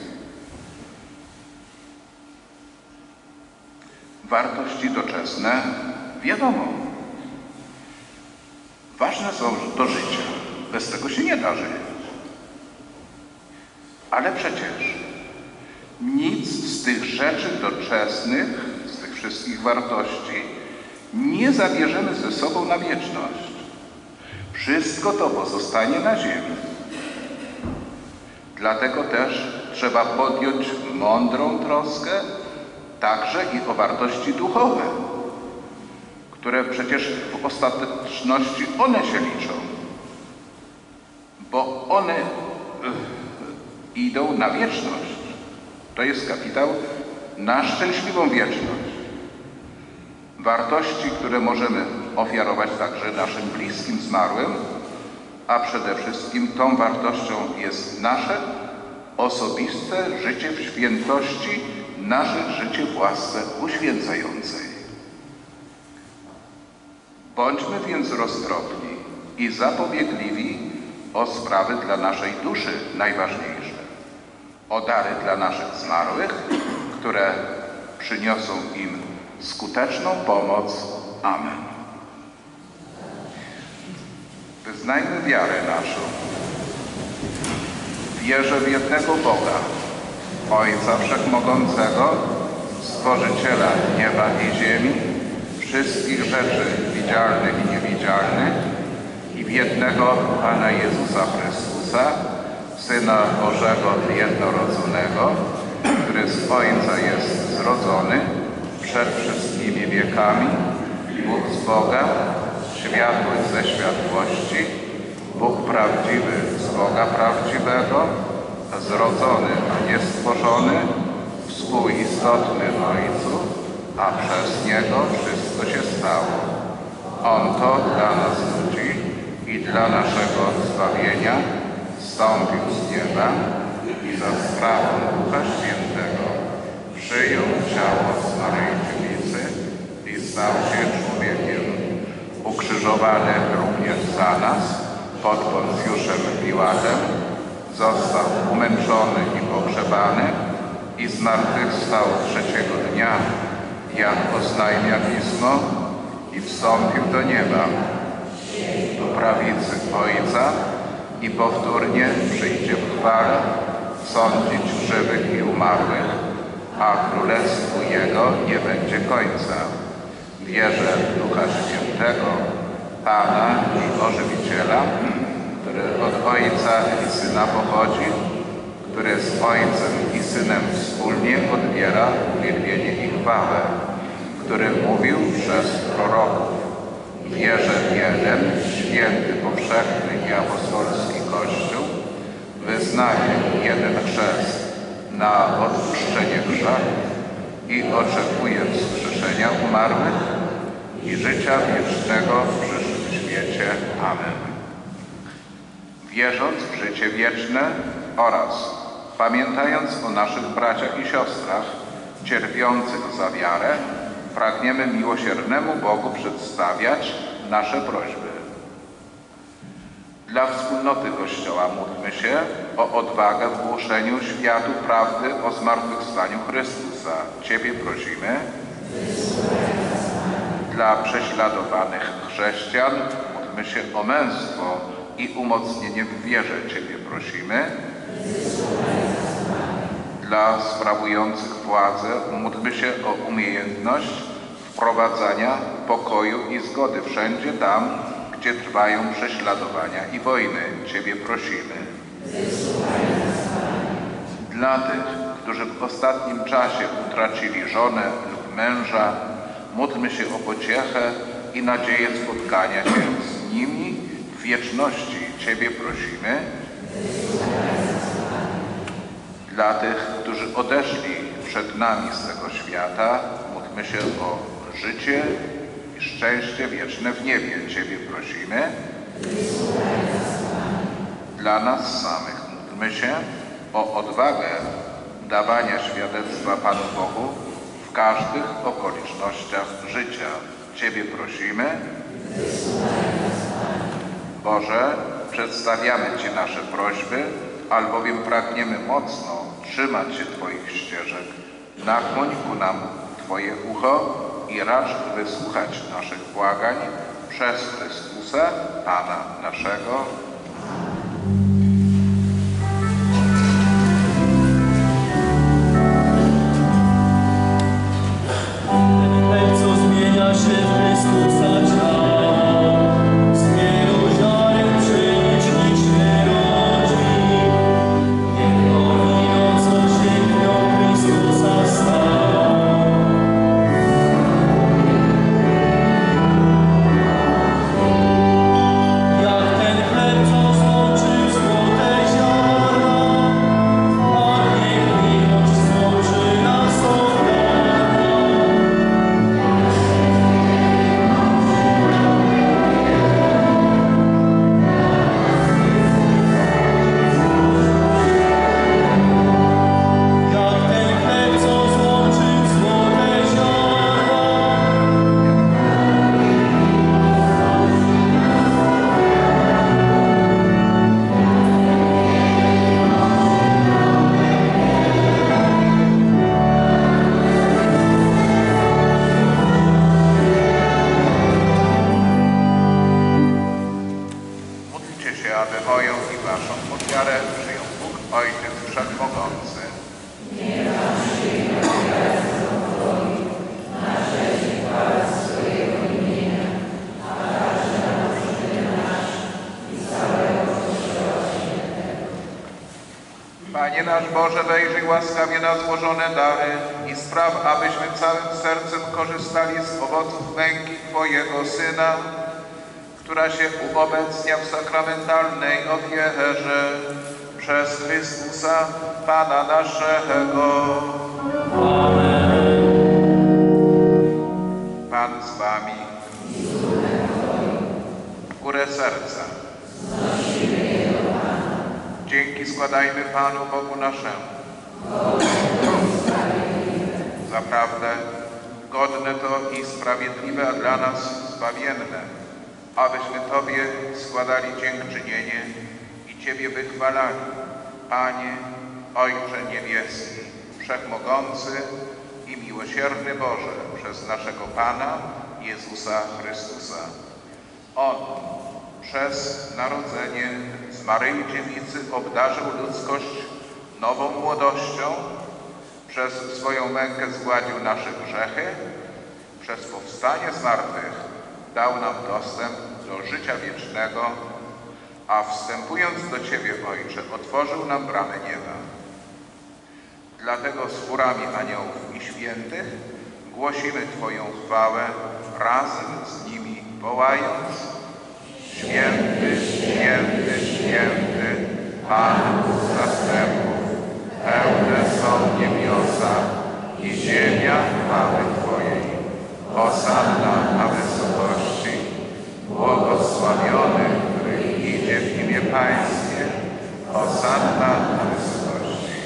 Wartości doczesne, wiadomo, ważne są do życia. Bez tego się nie da żyć. Ale przecież nic z tych rzeczy doczesnych, z tych wszystkich wartości nie zabierzemy ze sobą na wieczność. Wszystko to pozostanie na ziemi. Dlatego też trzeba podjąć mądrą troskę także i o wartości duchowe, które przecież w ostateczności one się liczą, bo one idą na wieczność. To jest kapitał na szczęśliwą wieczność. Wartości, które możemy ofiarować także naszym bliskim zmarłym, a przede wszystkim tą wartością jest nasze osobiste życie w świętości, nasze życie w łasce uświęcającej. Bądźmy więc roztropni i zapobiegliwi o sprawy dla naszej duszy najważniejsze, o dary dla naszych zmarłych, które przyniosą im skuteczną pomoc. Amen. Wyznajmy wiarę naszą. Wierzę w jednego Boga, Ojca Wszechmogącego, Stworzyciela nieba i ziemi, wszystkich rzeczy widzialnych i niewidzialnych, i w jednego Pana Jezusa Chrystusa, Syna Bożego jednorodzonego, który z Ojca jest zrodzony przed wszystkimi wiekami, Bóg z Boga, światły ze światłości, Bóg prawdziwy z Boga prawdziwego, zrodzony, a nie stworzony, współistotny Ojcu, a przez Niego wszystko się stało. On to dla nas ludzi i dla naszego zbawienia zstąpił z nieba i za sprawą Ducha Świętego przyjął ciało z Maryi Dziewicy i stał się człowiekiem. Ukrzyżowany również za nas pod Poncjuszem Piłatem, został umęczony i pogrzebany i zmartwychwstał trzeciego dnia, jak oznajmia Pismo, i wstąpił do nieba, do prawicy Ojca, i powtórnie przyjdzie w chwale sądzić żywych i umarłych, a królestwu Jego nie będzie końca. Wierzę w Ducha Świętego, Pana i Ożywiciela, który od Ojca i Syna pochodzi, który z Ojcem i Synem wspólnie odbiera uwielbienie i chwałę, który mówił przez proroków. Wierzę w jeden, święty, powszechny i apostolski Kościół, wyznaję jeden chrzest na odpuszczenie grzechów i oczekuję wskrzeszenia umarłych i życia wiecznego w przyszłym świecie. Amen. Wierząc w życie wieczne oraz pamiętając o naszych braciach i siostrach cierpiących za wiarę, pragniemy miłosiernemu Bogu przedstawiać nasze prośby. Dla wspólnoty Kościoła módlmy się o odwagę w głoszeniu światu prawdy o zmartwychwstaniu Chrystusa. Ciebie prosimy. Dla prześladowanych chrześcijan módlmy się o męstwo i umocnienie w wierze. Ciebie prosimy. Dla sprawujących władzę módlmy się o umiejętność wprowadzania pokoju i zgody wszędzie tam, gdzie trwają prześladowania i wojny. Ciebie prosimy. Dla tych, którzy w ostatnim czasie utracili żonę lub męża, módlmy się o pociechę i nadzieję spotkania się z nimi w wieczności. Ciebie prosimy. Dla tych, którzy odeszli przed nami z tego świata, módlmy się o życie i szczęście wieczne w niebie. Ciebie prosimy. Dla nas samych módlmy się o odwagę dawania świadectwa Panu Bogu w każdych okolicznościach życia. Ciebie prosimy. Boże, przedstawiamy Ci nasze prośby, albowiem pragniemy mocno trzymać się Twoich ścieżek. Nakłoń ku nam Twoje ucho i racz wysłuchać naszych błagań przez Chrystusa, Pana naszego. Ten, co zmienia się w Chrystusa ciało, z wielu ziaren czynić się rodzi. Niech to wino, co się krwią Chrystusa stało. Jak ten chleb, co złączył złote ziarna, a niech miłość złączy nas od dawna. Jak ten chleb, co złączył złote ziarna, Módlcie się, aby moją i waszą ofiarę przyjął Bóg Ojciec Wszechmogący. Panie nasz Boże, wejrzyj łaskawie na złożone dary i spraw, abyśmy całym sercem korzystali z owoców męki Twojego Syna, która się uobecnia w sakramentalnej ofierze przez Chrystusa, Pana naszego. Pan z Wami. W górę serca. Dzięki składajmy Panu Bogu naszemu. Zaprawdę godne to i sprawiedliwe, a dla nas zbawienne, abyśmy Tobie składali dziękczynienie i Ciebie wychwalali, Panie, Ojcze Niebieski, Wszechmogący i miłosierny Boże, przez naszego Pana Jezusa Chrystusa. On przez narodzenie z Maryi Dziewicy obdarzył ludzkość nową młodością, przez swoją mękę zgładził nasze grzechy, przez powstanie z martwych dał nam dostęp do życia wiecznego, a wstępując do Ciebie, Ojcze, otworzył nam bramę nieba. Dlatego z chórami aniołów i świętych głosimy Twoją chwałę razem z nimi, wołając: Święty, święty, święty, Pan zastępów, pełne są niebiosa i ziemia chwały Twojej. Hosanna na wysokości, błogosławiony, który idzie w imię Pańskie. Hosanna na wysokości.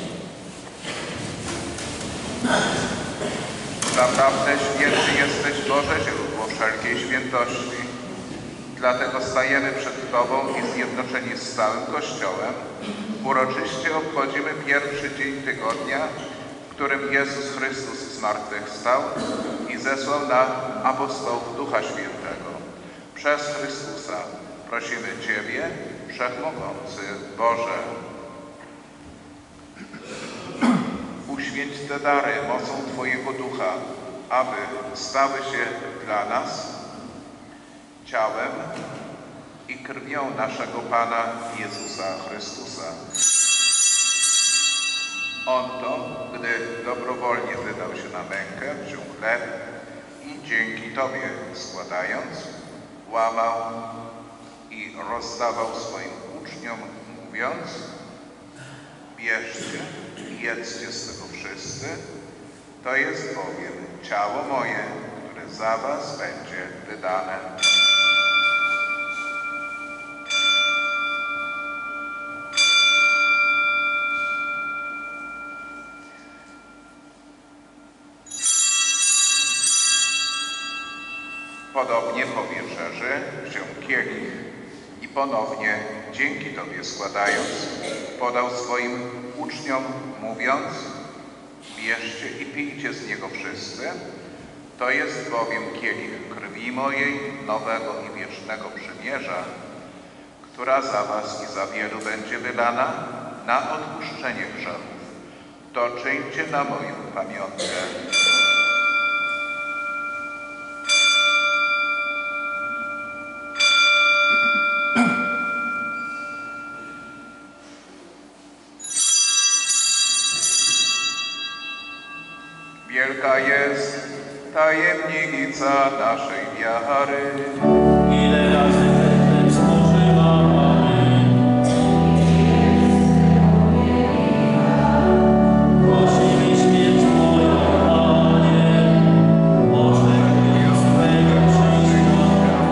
Zaprawdę święty jesteś, Boże, źródło wszelkiej świętości. Dlatego stajemy przed Tobą i zjednoczeni z całym Kościołem uroczyście obchodzimy pierwszy dzień tygodnia, w którym Jezus Chrystus zmartwychwstał i zesłał na apostołów Ducha Świętego. Przez Chrystusa prosimy Ciebie, Wszechmogący Boże. Uświęć te dary mocą Twojego Ducha, aby stały się dla nas ciałem i krwią naszego Pana Jezusa Chrystusa. On to, gdy dobrowolnie wydał się na mękę, wziął chleb i dzięki Tobie składając, łamał i rozdawał swoim uczniom, mówiąc: bierzcie i jedzcie z tego wszyscy, to jest bowiem ciało moje, które za was będzie wydane. Podobnie po wieczerzy wziął kielich i ponownie dzięki Tobie składając, podał swoim uczniom, mówiąc: bierzcie i pijcie z niego wszyscy, to jest bowiem kielich krwi mojej, nowego i wiecznego przymierza, która za was i za wielu będzie wylana na odpuszczenie grzechów. To czyńcie na moją pamiątkę. Wielka jest tajemnica naszej wiary. Ile razy chleb spożywamy, prosimy śmierć Twoją, Panie, oczekuj swego przyjścia.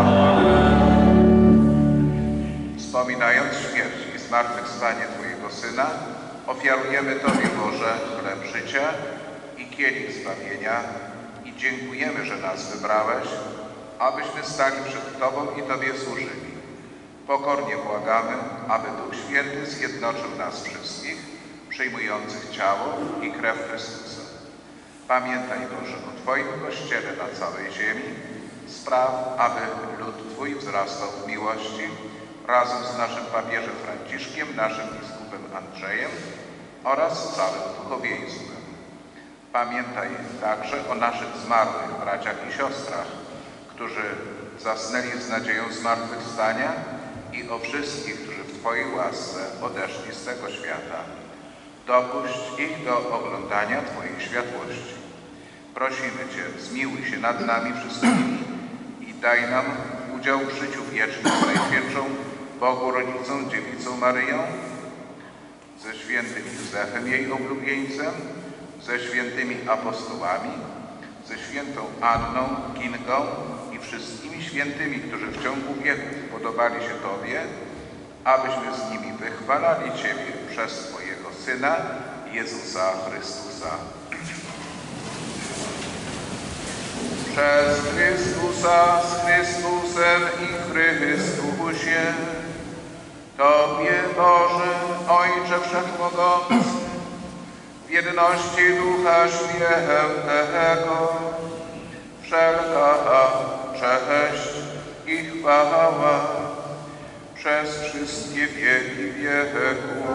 Wspominając śmierć i zmartwychwstanie Twojego Syna, ofiarujemy Tobie, Boże, chleb życia i kielich zbawienia i dziękujemy, że nas wybrałeś, abyśmy stali przed Tobą i Tobie służyli. Pokornie błagamy, aby Duch Święty zjednoczył nas wszystkich, przyjmujących ciało i krew Chrystusa. Pamiętaj, Boże, o Twoim Kościele na całej ziemi. Spraw, aby lud Twój wzrastał w miłości razem z naszym papieżem Franciszkiem, naszym biskupem Andrzejem oraz całym duchowieństwem. Pamiętaj także o naszych zmarłych braciach i siostrach, którzy zasnęli z nadzieją zmartwychwstania i o wszystkich, którzy w Twojej łasce odeszli z tego świata. Dopuść ich do oglądania Twojej światłości. Prosimy Cię, zmiłuj się nad nami wszystkimi i daj nam udział w życiu wiecznym z Najświętszą Bogu Rodzicą, Dziewicą Maryją, ze świętym Józefem, jej oblubieńcem, ze świętymi apostołami, ze świętą Anną, Kingą i wszystkimi świętymi, którzy w ciągu wieków podobali się Tobie, abyśmy z nimi wychwalali Ciebie przez Twojego Syna, Jezusa Chrystusa. Przez Chrystusa, z Chrystusem i w Chrystusie, Tobie, Boże, Ojcze Wszechmogący, w jedności Ducha Świętego, wszelka cześć i chwała przez wszystkie wieki wieków.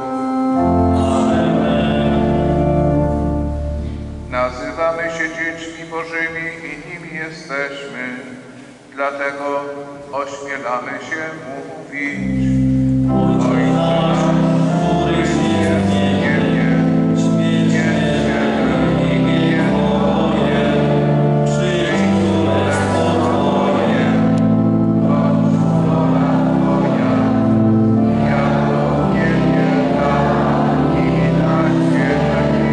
Nazywamy się dziećmi Bożymi i nimi jesteśmy, dlatego ośmielamy się mówić: Ojcze nasz, któryś jest w niebie, święć się imię Twoje, przyjdź królestwo Twoje, bądź wola Twoja, jako w niebie, tak i na ziemi.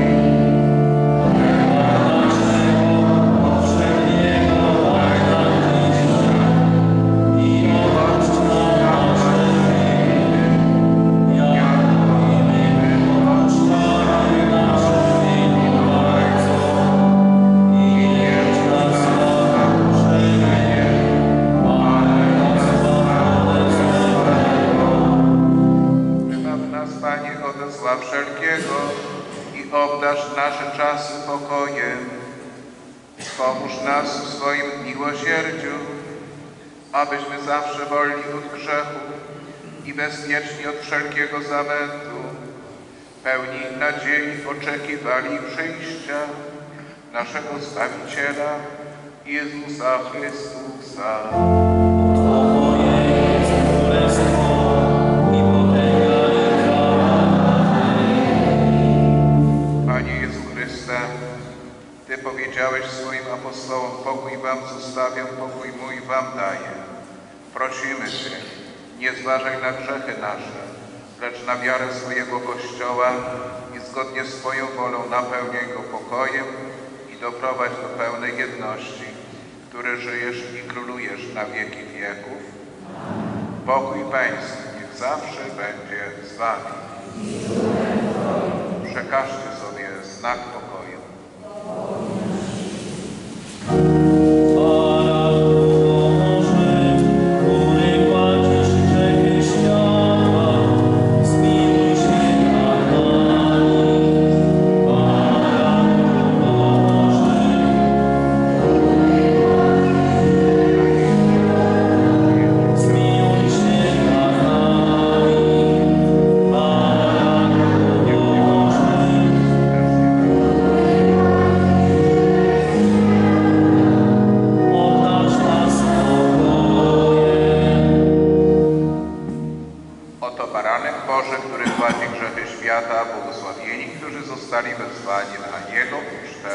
Zła wszelkiego i obdarz nasze czasy pokojem. Pomóż nas w swoim miłosierdziu, abyśmy zawsze wolni od grzechu i bezpieczni od wszelkiego zamętu, pełni nadziei oczekiwali przyjścia naszego Zbawiciela, Jezusa Chrystusa. Ty powiedziałeś swoim apostołom: pokój wam zostawiam, pokój mój wam daję. Prosimy Cię, nie zważaj na grzechy nasze, lecz na wiarę swojego Kościoła i zgodnie z Twoją wolą napełniaj go pokojem i doprowadź do pełnej jedności, który żyjesz i królujesz na wieki wieków. Pokój Pański niech zawsze będzie z Wami. Przekażcie sobie znak pokoju. Pana Boże, który płacisz grzechy świata, błogosławieni, którzy zostali wezwani na Jego ucztę.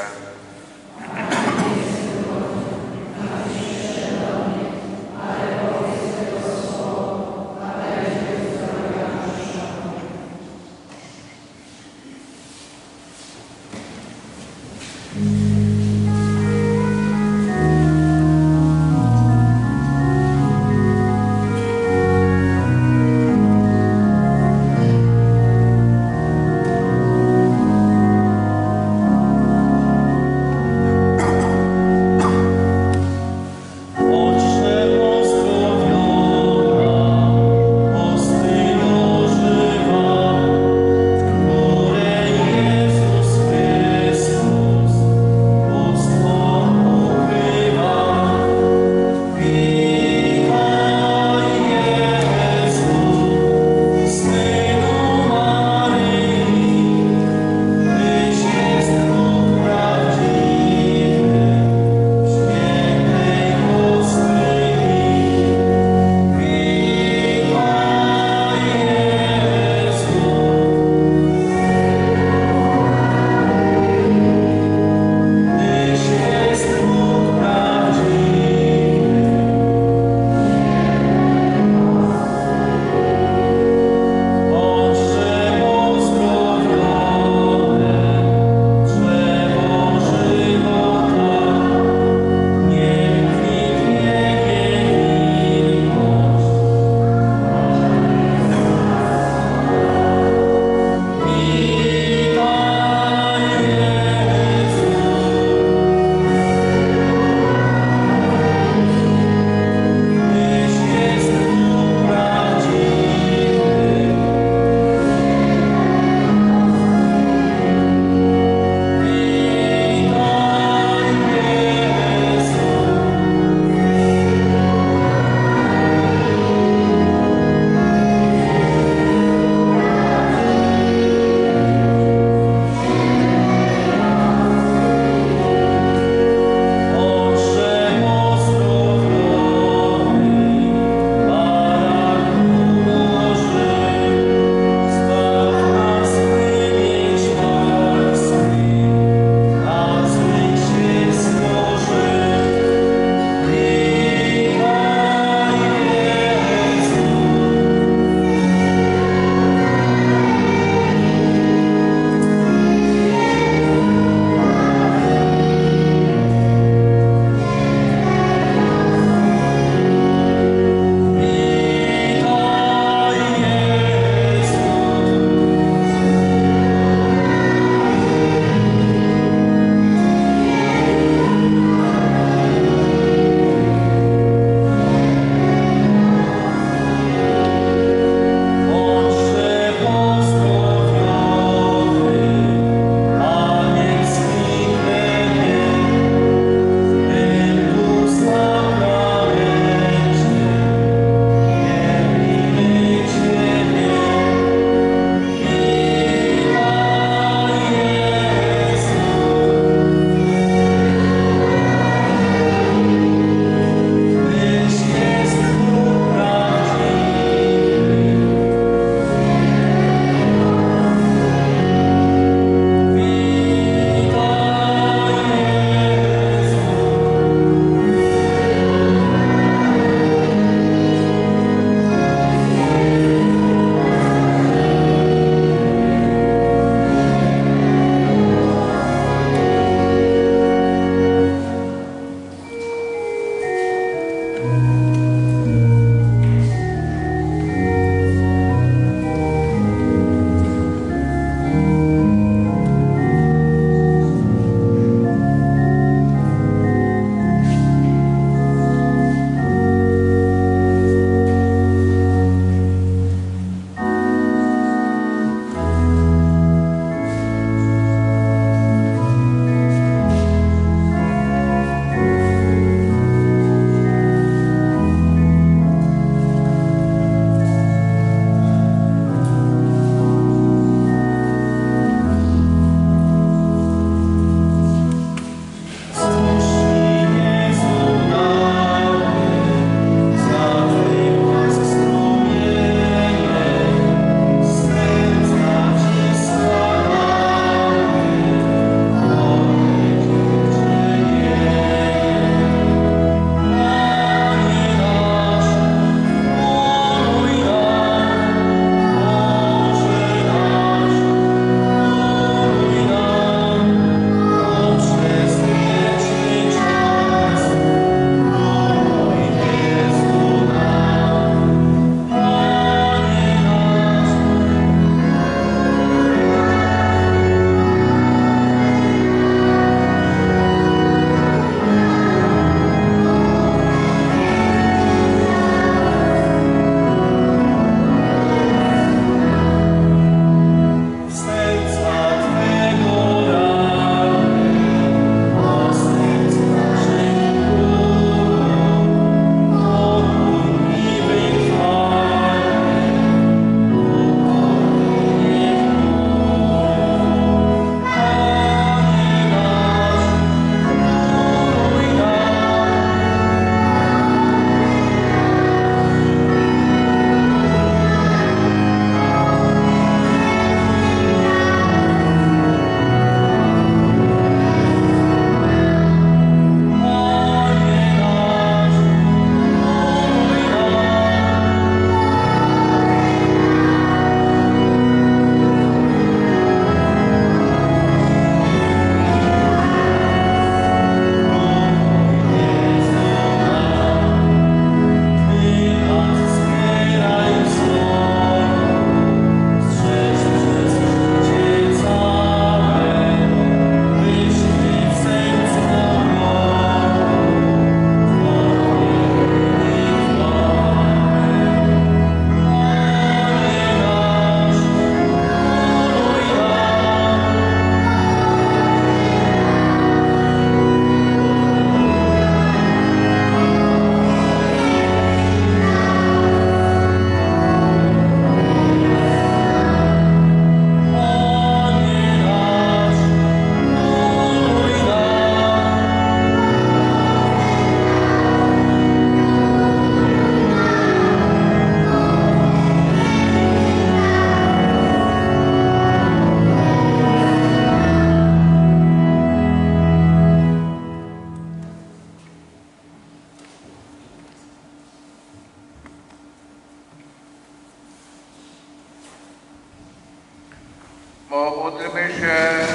Módlmy się.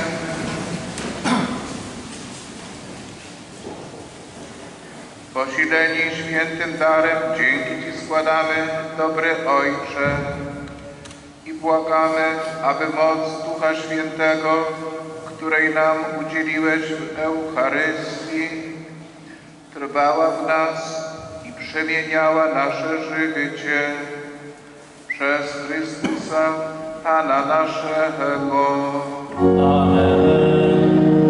Posileni świętym darem dzięki Ci składamy, dobry Ojcze, i błagamy, aby moc Ducha Świętego, której nam udzieliłeś w Eucharystii, trwała w nas i przemieniała nasze życie przez Chrystusa, Pana naszego. Amen.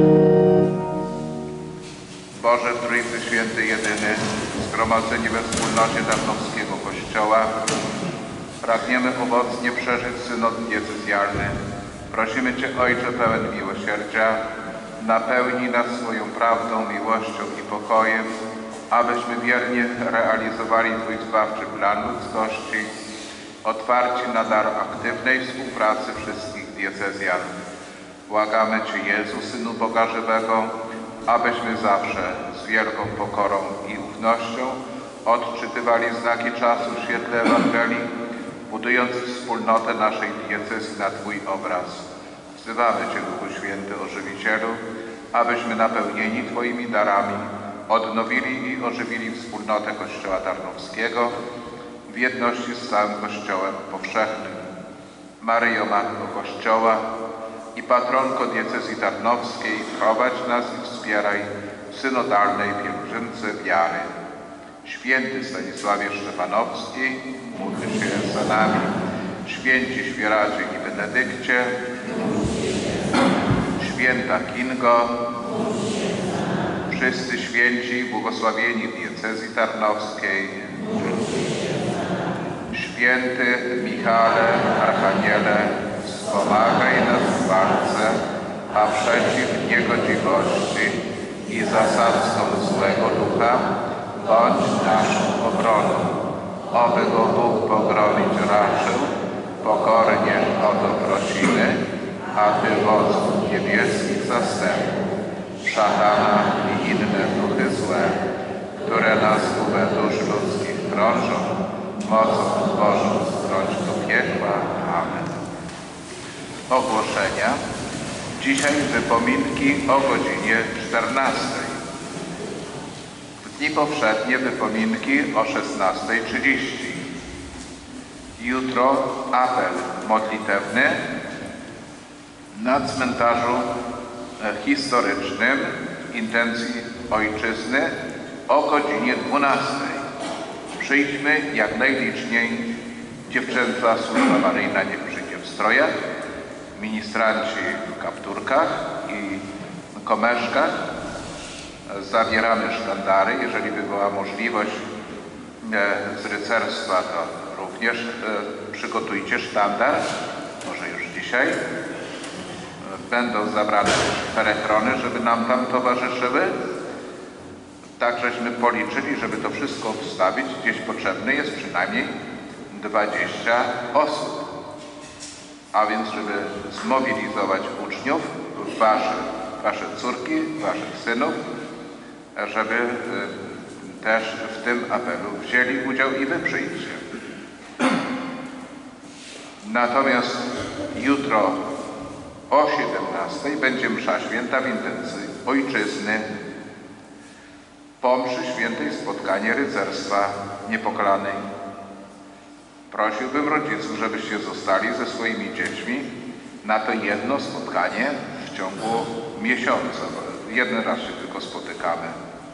Boże w Trójcy Święty Jedyny, zgromadzeni we wspólnocie Tarnowskiego Kościoła, pragniemy owocnie przeżyć synod diecezjalny. Prosimy Cię, Ojcze pełen miłosierdzia, napełnij nas swoją prawdą, miłością i pokojem, abyśmy wiernie realizowali Twój zbawczy plan ludzkości, otwarci na dar aktywnej współpracy wszystkich diecezjan. Błagamy Cię, Jezu, Synu Boga żywego, abyśmy zawsze z wielką pokorą i ufnością odczytywali znaki czasu w świetle Ewangelii, budując wspólnotę naszej diecezji na Twój obraz. Wzywamy Cię, Duchu Święty, Ożywicielu, abyśmy napełnieni Twoimi darami odnowili i ożywili wspólnotę Kościoła Tarnowskiego w jedności z całym Kościołem powszechnym. Maryjo, Matko Kościoła i Patronko diecezji tarnowskiej, prowadź nas i wspieraj w synodalnej pielgrzymce wiary. Święty Stanisławie Szczepanowski, módl się za nami. Święci Świeracie i Benedykcie, Święta Kingo, wszyscy święci błogosławieni w diecezji tarnowskiej, Święty Michale, Archaniele, wspomagaj nas w walce, a przeciw niegodziwości i zasadzkom złego ducha bądź naszą obroną. Oby go Bóg pogromić raczył, pokornie o to prosimy, a Ty wodzów niebieskich zastępów, szatana i inne duchy złe, które na zgubę dusz ludzkich krążą, mocą Bożą strąć do piekła. Amen. Ogłoszenia. Dzisiaj wypominki o godzinie 14. W dni powszednie wypominki o 16:30. Jutro apel modlitewny na cmentarzu historycznym intencji ojczyzny o godzinie 12. Przyjdźmy jak najliczniej. Dziewczęta służba maryjna niech przyjdzie w strojach, ministranci w kapturkach i komeszkach. Zabieramy sztandary. Jeżeli by była możliwość z rycerstwa, to również przygotujcie sztandar, może już dzisiaj. Będą zabrane ferechrony, żeby nam tam towarzyszyły. Tak żeśmy policzyli, żeby to wszystko wstawić, gdzieś potrzebne jest przynajmniej 20 osób. A więc, żeby zmobilizować uczniów, wasze córki, waszych synów, żeby też w tym apelu wzięli udział i wy przyjdźcie. Natomiast jutro o 17:00 będzie msza święta w intencji ojczyzny. Po mszy świętej spotkanie rycerstwa niepokalanej. Prosiłbym rodziców, żebyście zostali ze swoimi dziećmi na to jedno spotkanie w ciągu miesiąca, bo jeden raz się tylko spotykamy.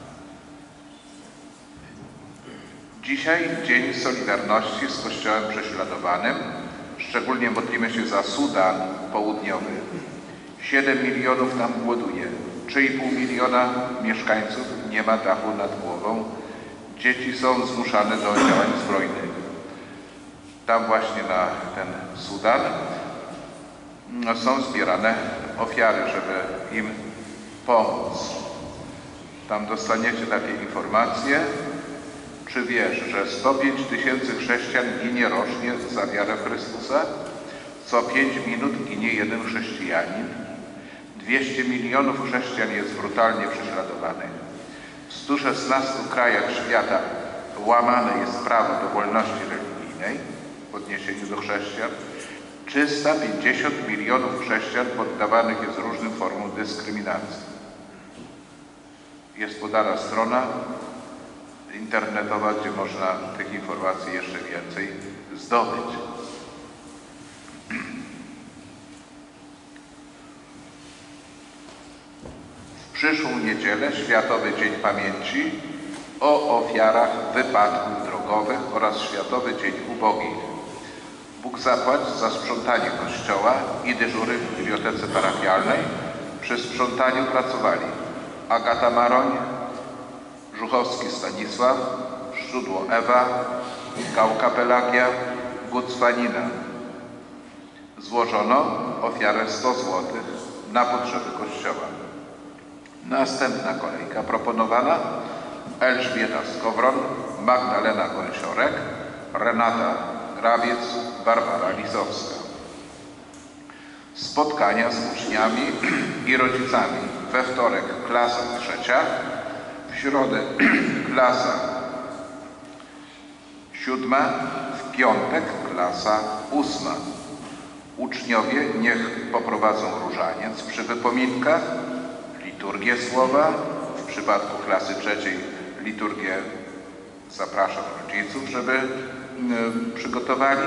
Dzisiaj Dzień Solidarności z Kościołem Prześladowanym. Szczególnie modlimy się za Sudan Południowy. 7 milionów tam głoduje. 3,5 miliona mieszkańców nie ma dachu nad głową. Dzieci są zmuszane do działań zbrojnych. Tam właśnie na ten Sudan są zbierane ofiary, żeby im pomóc. Tam dostaniecie takie informacje. Czy wiesz, że 105 000 chrześcijan ginie rocznie za wiarę w Chrystusa? Co 5 minut ginie jeden chrześcijanin. 200 milionów chrześcijan jest brutalnie prześladowanych. W 116 krajach świata łamane jest prawo do wolności religijnej w odniesieniu do chrześcijan. 350 milionów chrześcijan poddawanych jest różnym formom dyskryminacji. Jest podana strona internetowa, gdzie można tych informacji jeszcze więcej zdobyć. W przyszłą niedzielę Światowy Dzień Pamięci o ofiarach wypadków drogowych oraz Światowy Dzień Ubogich. Bóg zapłać za sprzątanie kościoła i dyżury w bibliotece parafialnej. Przy sprzątaniu pracowali Agata Maroń, Żuchowski Stanisław, Szczudło Ewa, Gałka Pelagia, Gucwanina. Złożono ofiarę 100 zł na potrzeby kościoła. Następna kolejka proponowana: Elżbieta Skowron, Magdalena Gąsiorek, Renata Grabiec, Barbara Lisowska. Spotkania z uczniami i rodzicami. We wtorek klasa 3, w środę klasa 7, w piątek klasa 8. Uczniowie niech poprowadzą różaniec przy wypominkach, liturgię słowa. W przypadku klasy 3 liturgię zapraszam rodziców, żeby przygotowali.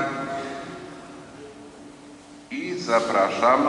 I zapraszam,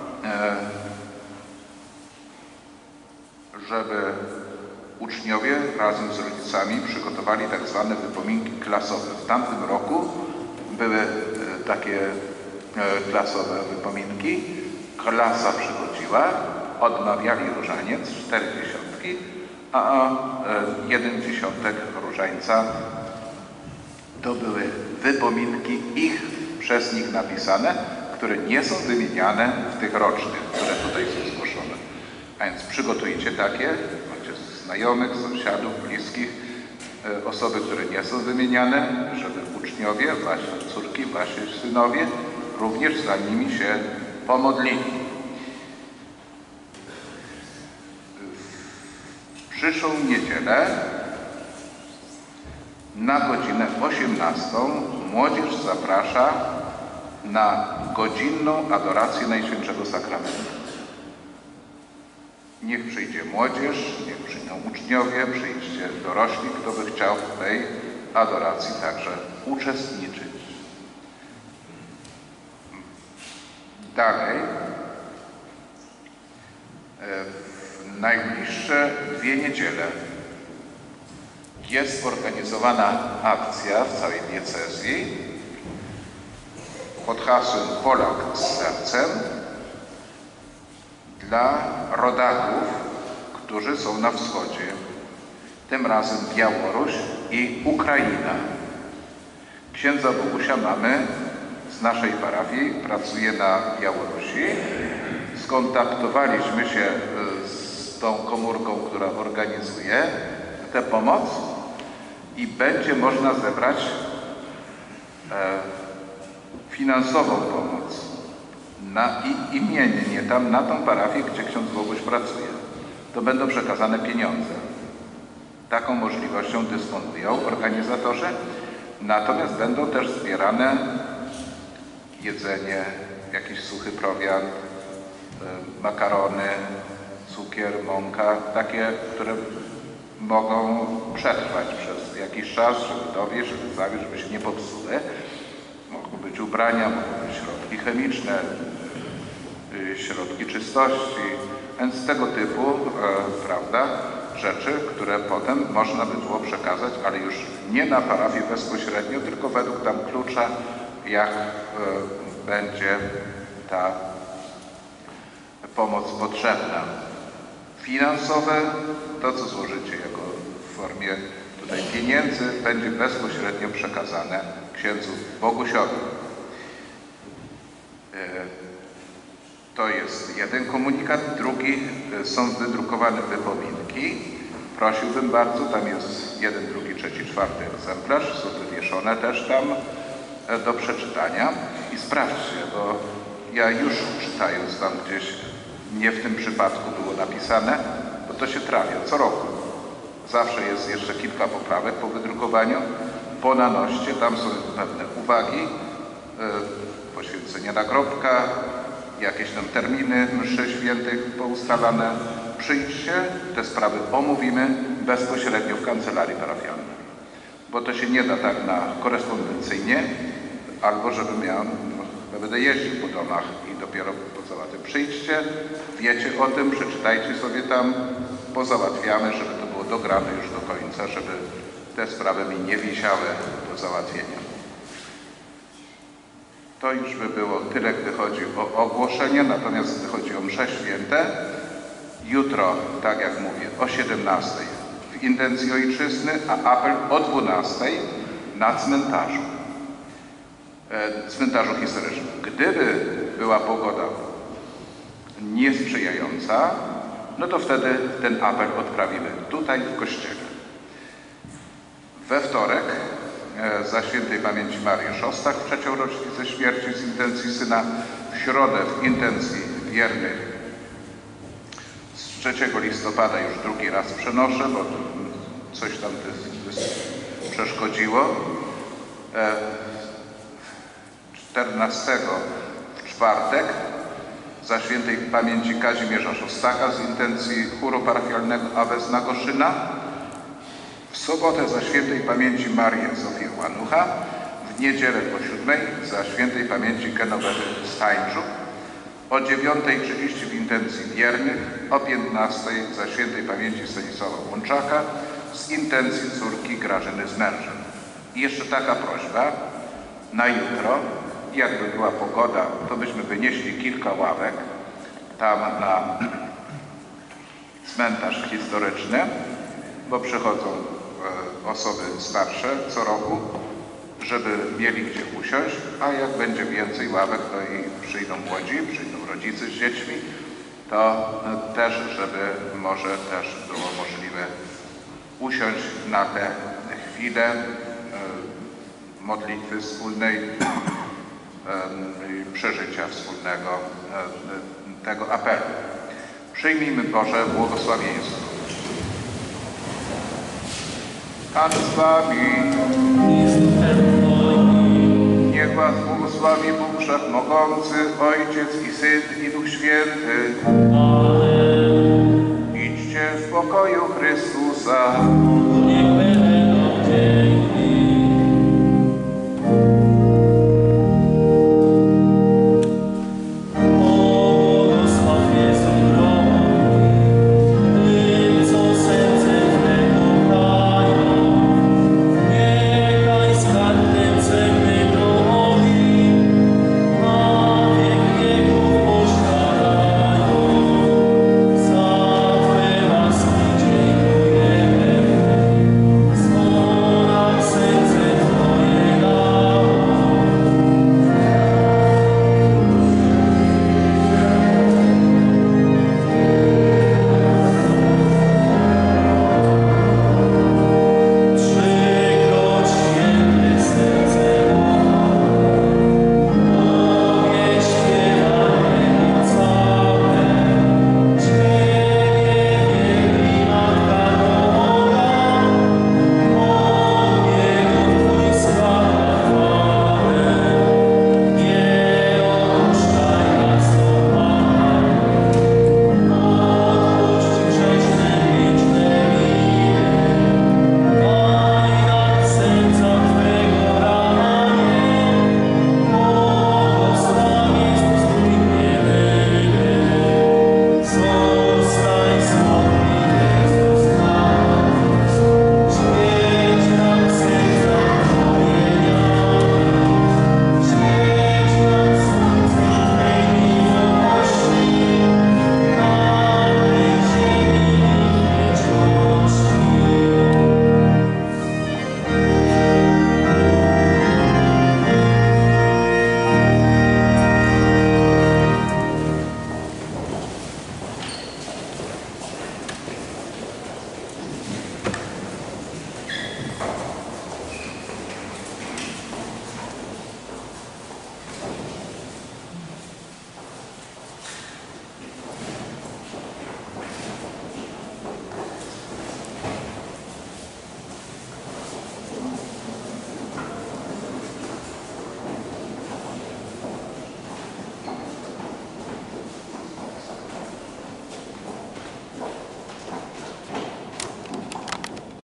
żeby uczniowie razem z rodzicami przygotowali tak zwane wypominki klasowe. W tamtym roku były takie klasowe wypominki. Klasa przychodziła, odmawiali różaniec, 4 dziesiątki, a 1 dziesiątek różańca to były wypominki ich przez nich napisane, które nie są wymieniane w tych rocznych, które tutaj są zgłoszone. A więc przygotujcie takie, macie znajomych, sąsiadów, bliskich, osoby, które nie są wymieniane, żeby uczniowie, wasze córki, wasi synowie również za nimi się pomodlili. W przyszłą niedzielę na godzinę 18 młodzież zaprasza na godzinną adorację Najświętszego Sakramentu. Niech przyjdzie młodzież, niech przyjdą uczniowie, przyjdzie dorośli, kto by chciał w tej adoracji także uczestniczyć. Dalej, w najbliższe 2 niedziele jest organizowana akcja w całej diecezji pod hasłem Polak z sercem dla rodaków, którzy są na wschodzie. Tym razem Białoruś i Ukraina. Księdza Bogusia mamy z naszej parafii, pracuje na Białorusi. Skontaktowaliśmy się z tą komórką, która organizuje tę pomoc i będzie można zebrać finansową pomoc imiennie tam na tą parafię, gdzie ksiądz Boguś pracuje. To będą przekazane pieniądze. Taką możliwością dysponują organizatorzy, natomiast będą też zbierane jedzenie, jakiś suchy prowiant, makarony, cukier, mąka, takie, które mogą przetrwać przez jakiś czas, żeby dowieść, żeby zawieźć, żeby się nie popsuły. Mogą być ubrania, mogą być środki chemiczne, środki czystości, więc tego typu, prawda, rzeczy, które potem można by było przekazać, ale już nie na parafię bezpośrednio, tylko według tam klucza, jak będzie ta pomoc potrzebna. Finansowe, to co złożycie jako w formie tutaj pieniędzy, będzie bezpośrednio przekazane księdzu Bogusiowi. To jest jeden komunikat. Drugi, są wydrukowane wypominki. Prosiłbym bardzo, tam jest 1, 2, 3, 4 egzemplarz, są wywieszone też tam do przeczytania i sprawdźcie, bo ja już czytając tam gdzieś, nie w tym przypadku było napisane, bo to się trafia co roku. Zawsze jest jeszcze kilka poprawek po wydrukowaniu, po nanoście, tam są pewne uwagi, poświęcenie nagrobka, jakieś tam terminy mszy świętych poustalane. Przyjdźcie, te sprawy omówimy bezpośrednio w kancelarii parafialnej. Bo to się nie da tak na korespondencyjnie, albo żebym ja będę jeździł po domach i dopiero poza tym przyjdźcie, wiecie o tym, przeczytajcie sobie tam, pozałatwiamy, żeby to było dograne już do końca, żeby te sprawy mi nie wisiały do załatwienia. To już by było tyle, gdy chodzi o ogłoszenie, natomiast gdy chodzi o msze święte, jutro, tak jak mówię, o 17:00 w intencji ojczyzny, a apel o 12:00 na cmentarzu historycznym. Gdyby była pogoda niesprzyjająca, no to wtedy ten apel odprawimy tutaj w kościele. We wtorek za świętej pamięci Marii Szostak w 3. rocznicę śmierci z intencji syna, w środę w intencji wiernych z 3 listopada już drugi raz przenoszę, bo coś tam przeszkodziło. 14 w czwartek za świętej pamięci Kazimierza Szostaka z intencji chóru parafialnego Aves na Goszyna. W sobotę za świętej pamięci Marię Zofię Łanucha, w niedzielę po 7:00 za świętej pamięci Genowefy Stańczuk, o 9:30 w intencji wiernych, o 15:00 za świętej pamięci Stanisława Łączaka z intencji córki Grażyny z mężem. I jeszcze taka prośba na jutro, jakby była pogoda, to byśmy wynieśli kilka ławek tam na cmentarz historyczny, bo przychodzą osoby starsze co roku, żeby mieli gdzie usiąść, a jak będzie więcej ławek, to i przyjdą młodzi, przyjdą rodzice z dziećmi, to też, żeby może też było możliwe usiąść na tę chwilę modlitwy wspólnej, przeżycia wspólnego tego apelu. Przyjmijmy Boże błogosławieństwo. Pan z wami. Niech was błogosławi Bóg Wszechmogący, Ojciec i Syn i Duch Święty. Idźcie w pokoju Chrystusa.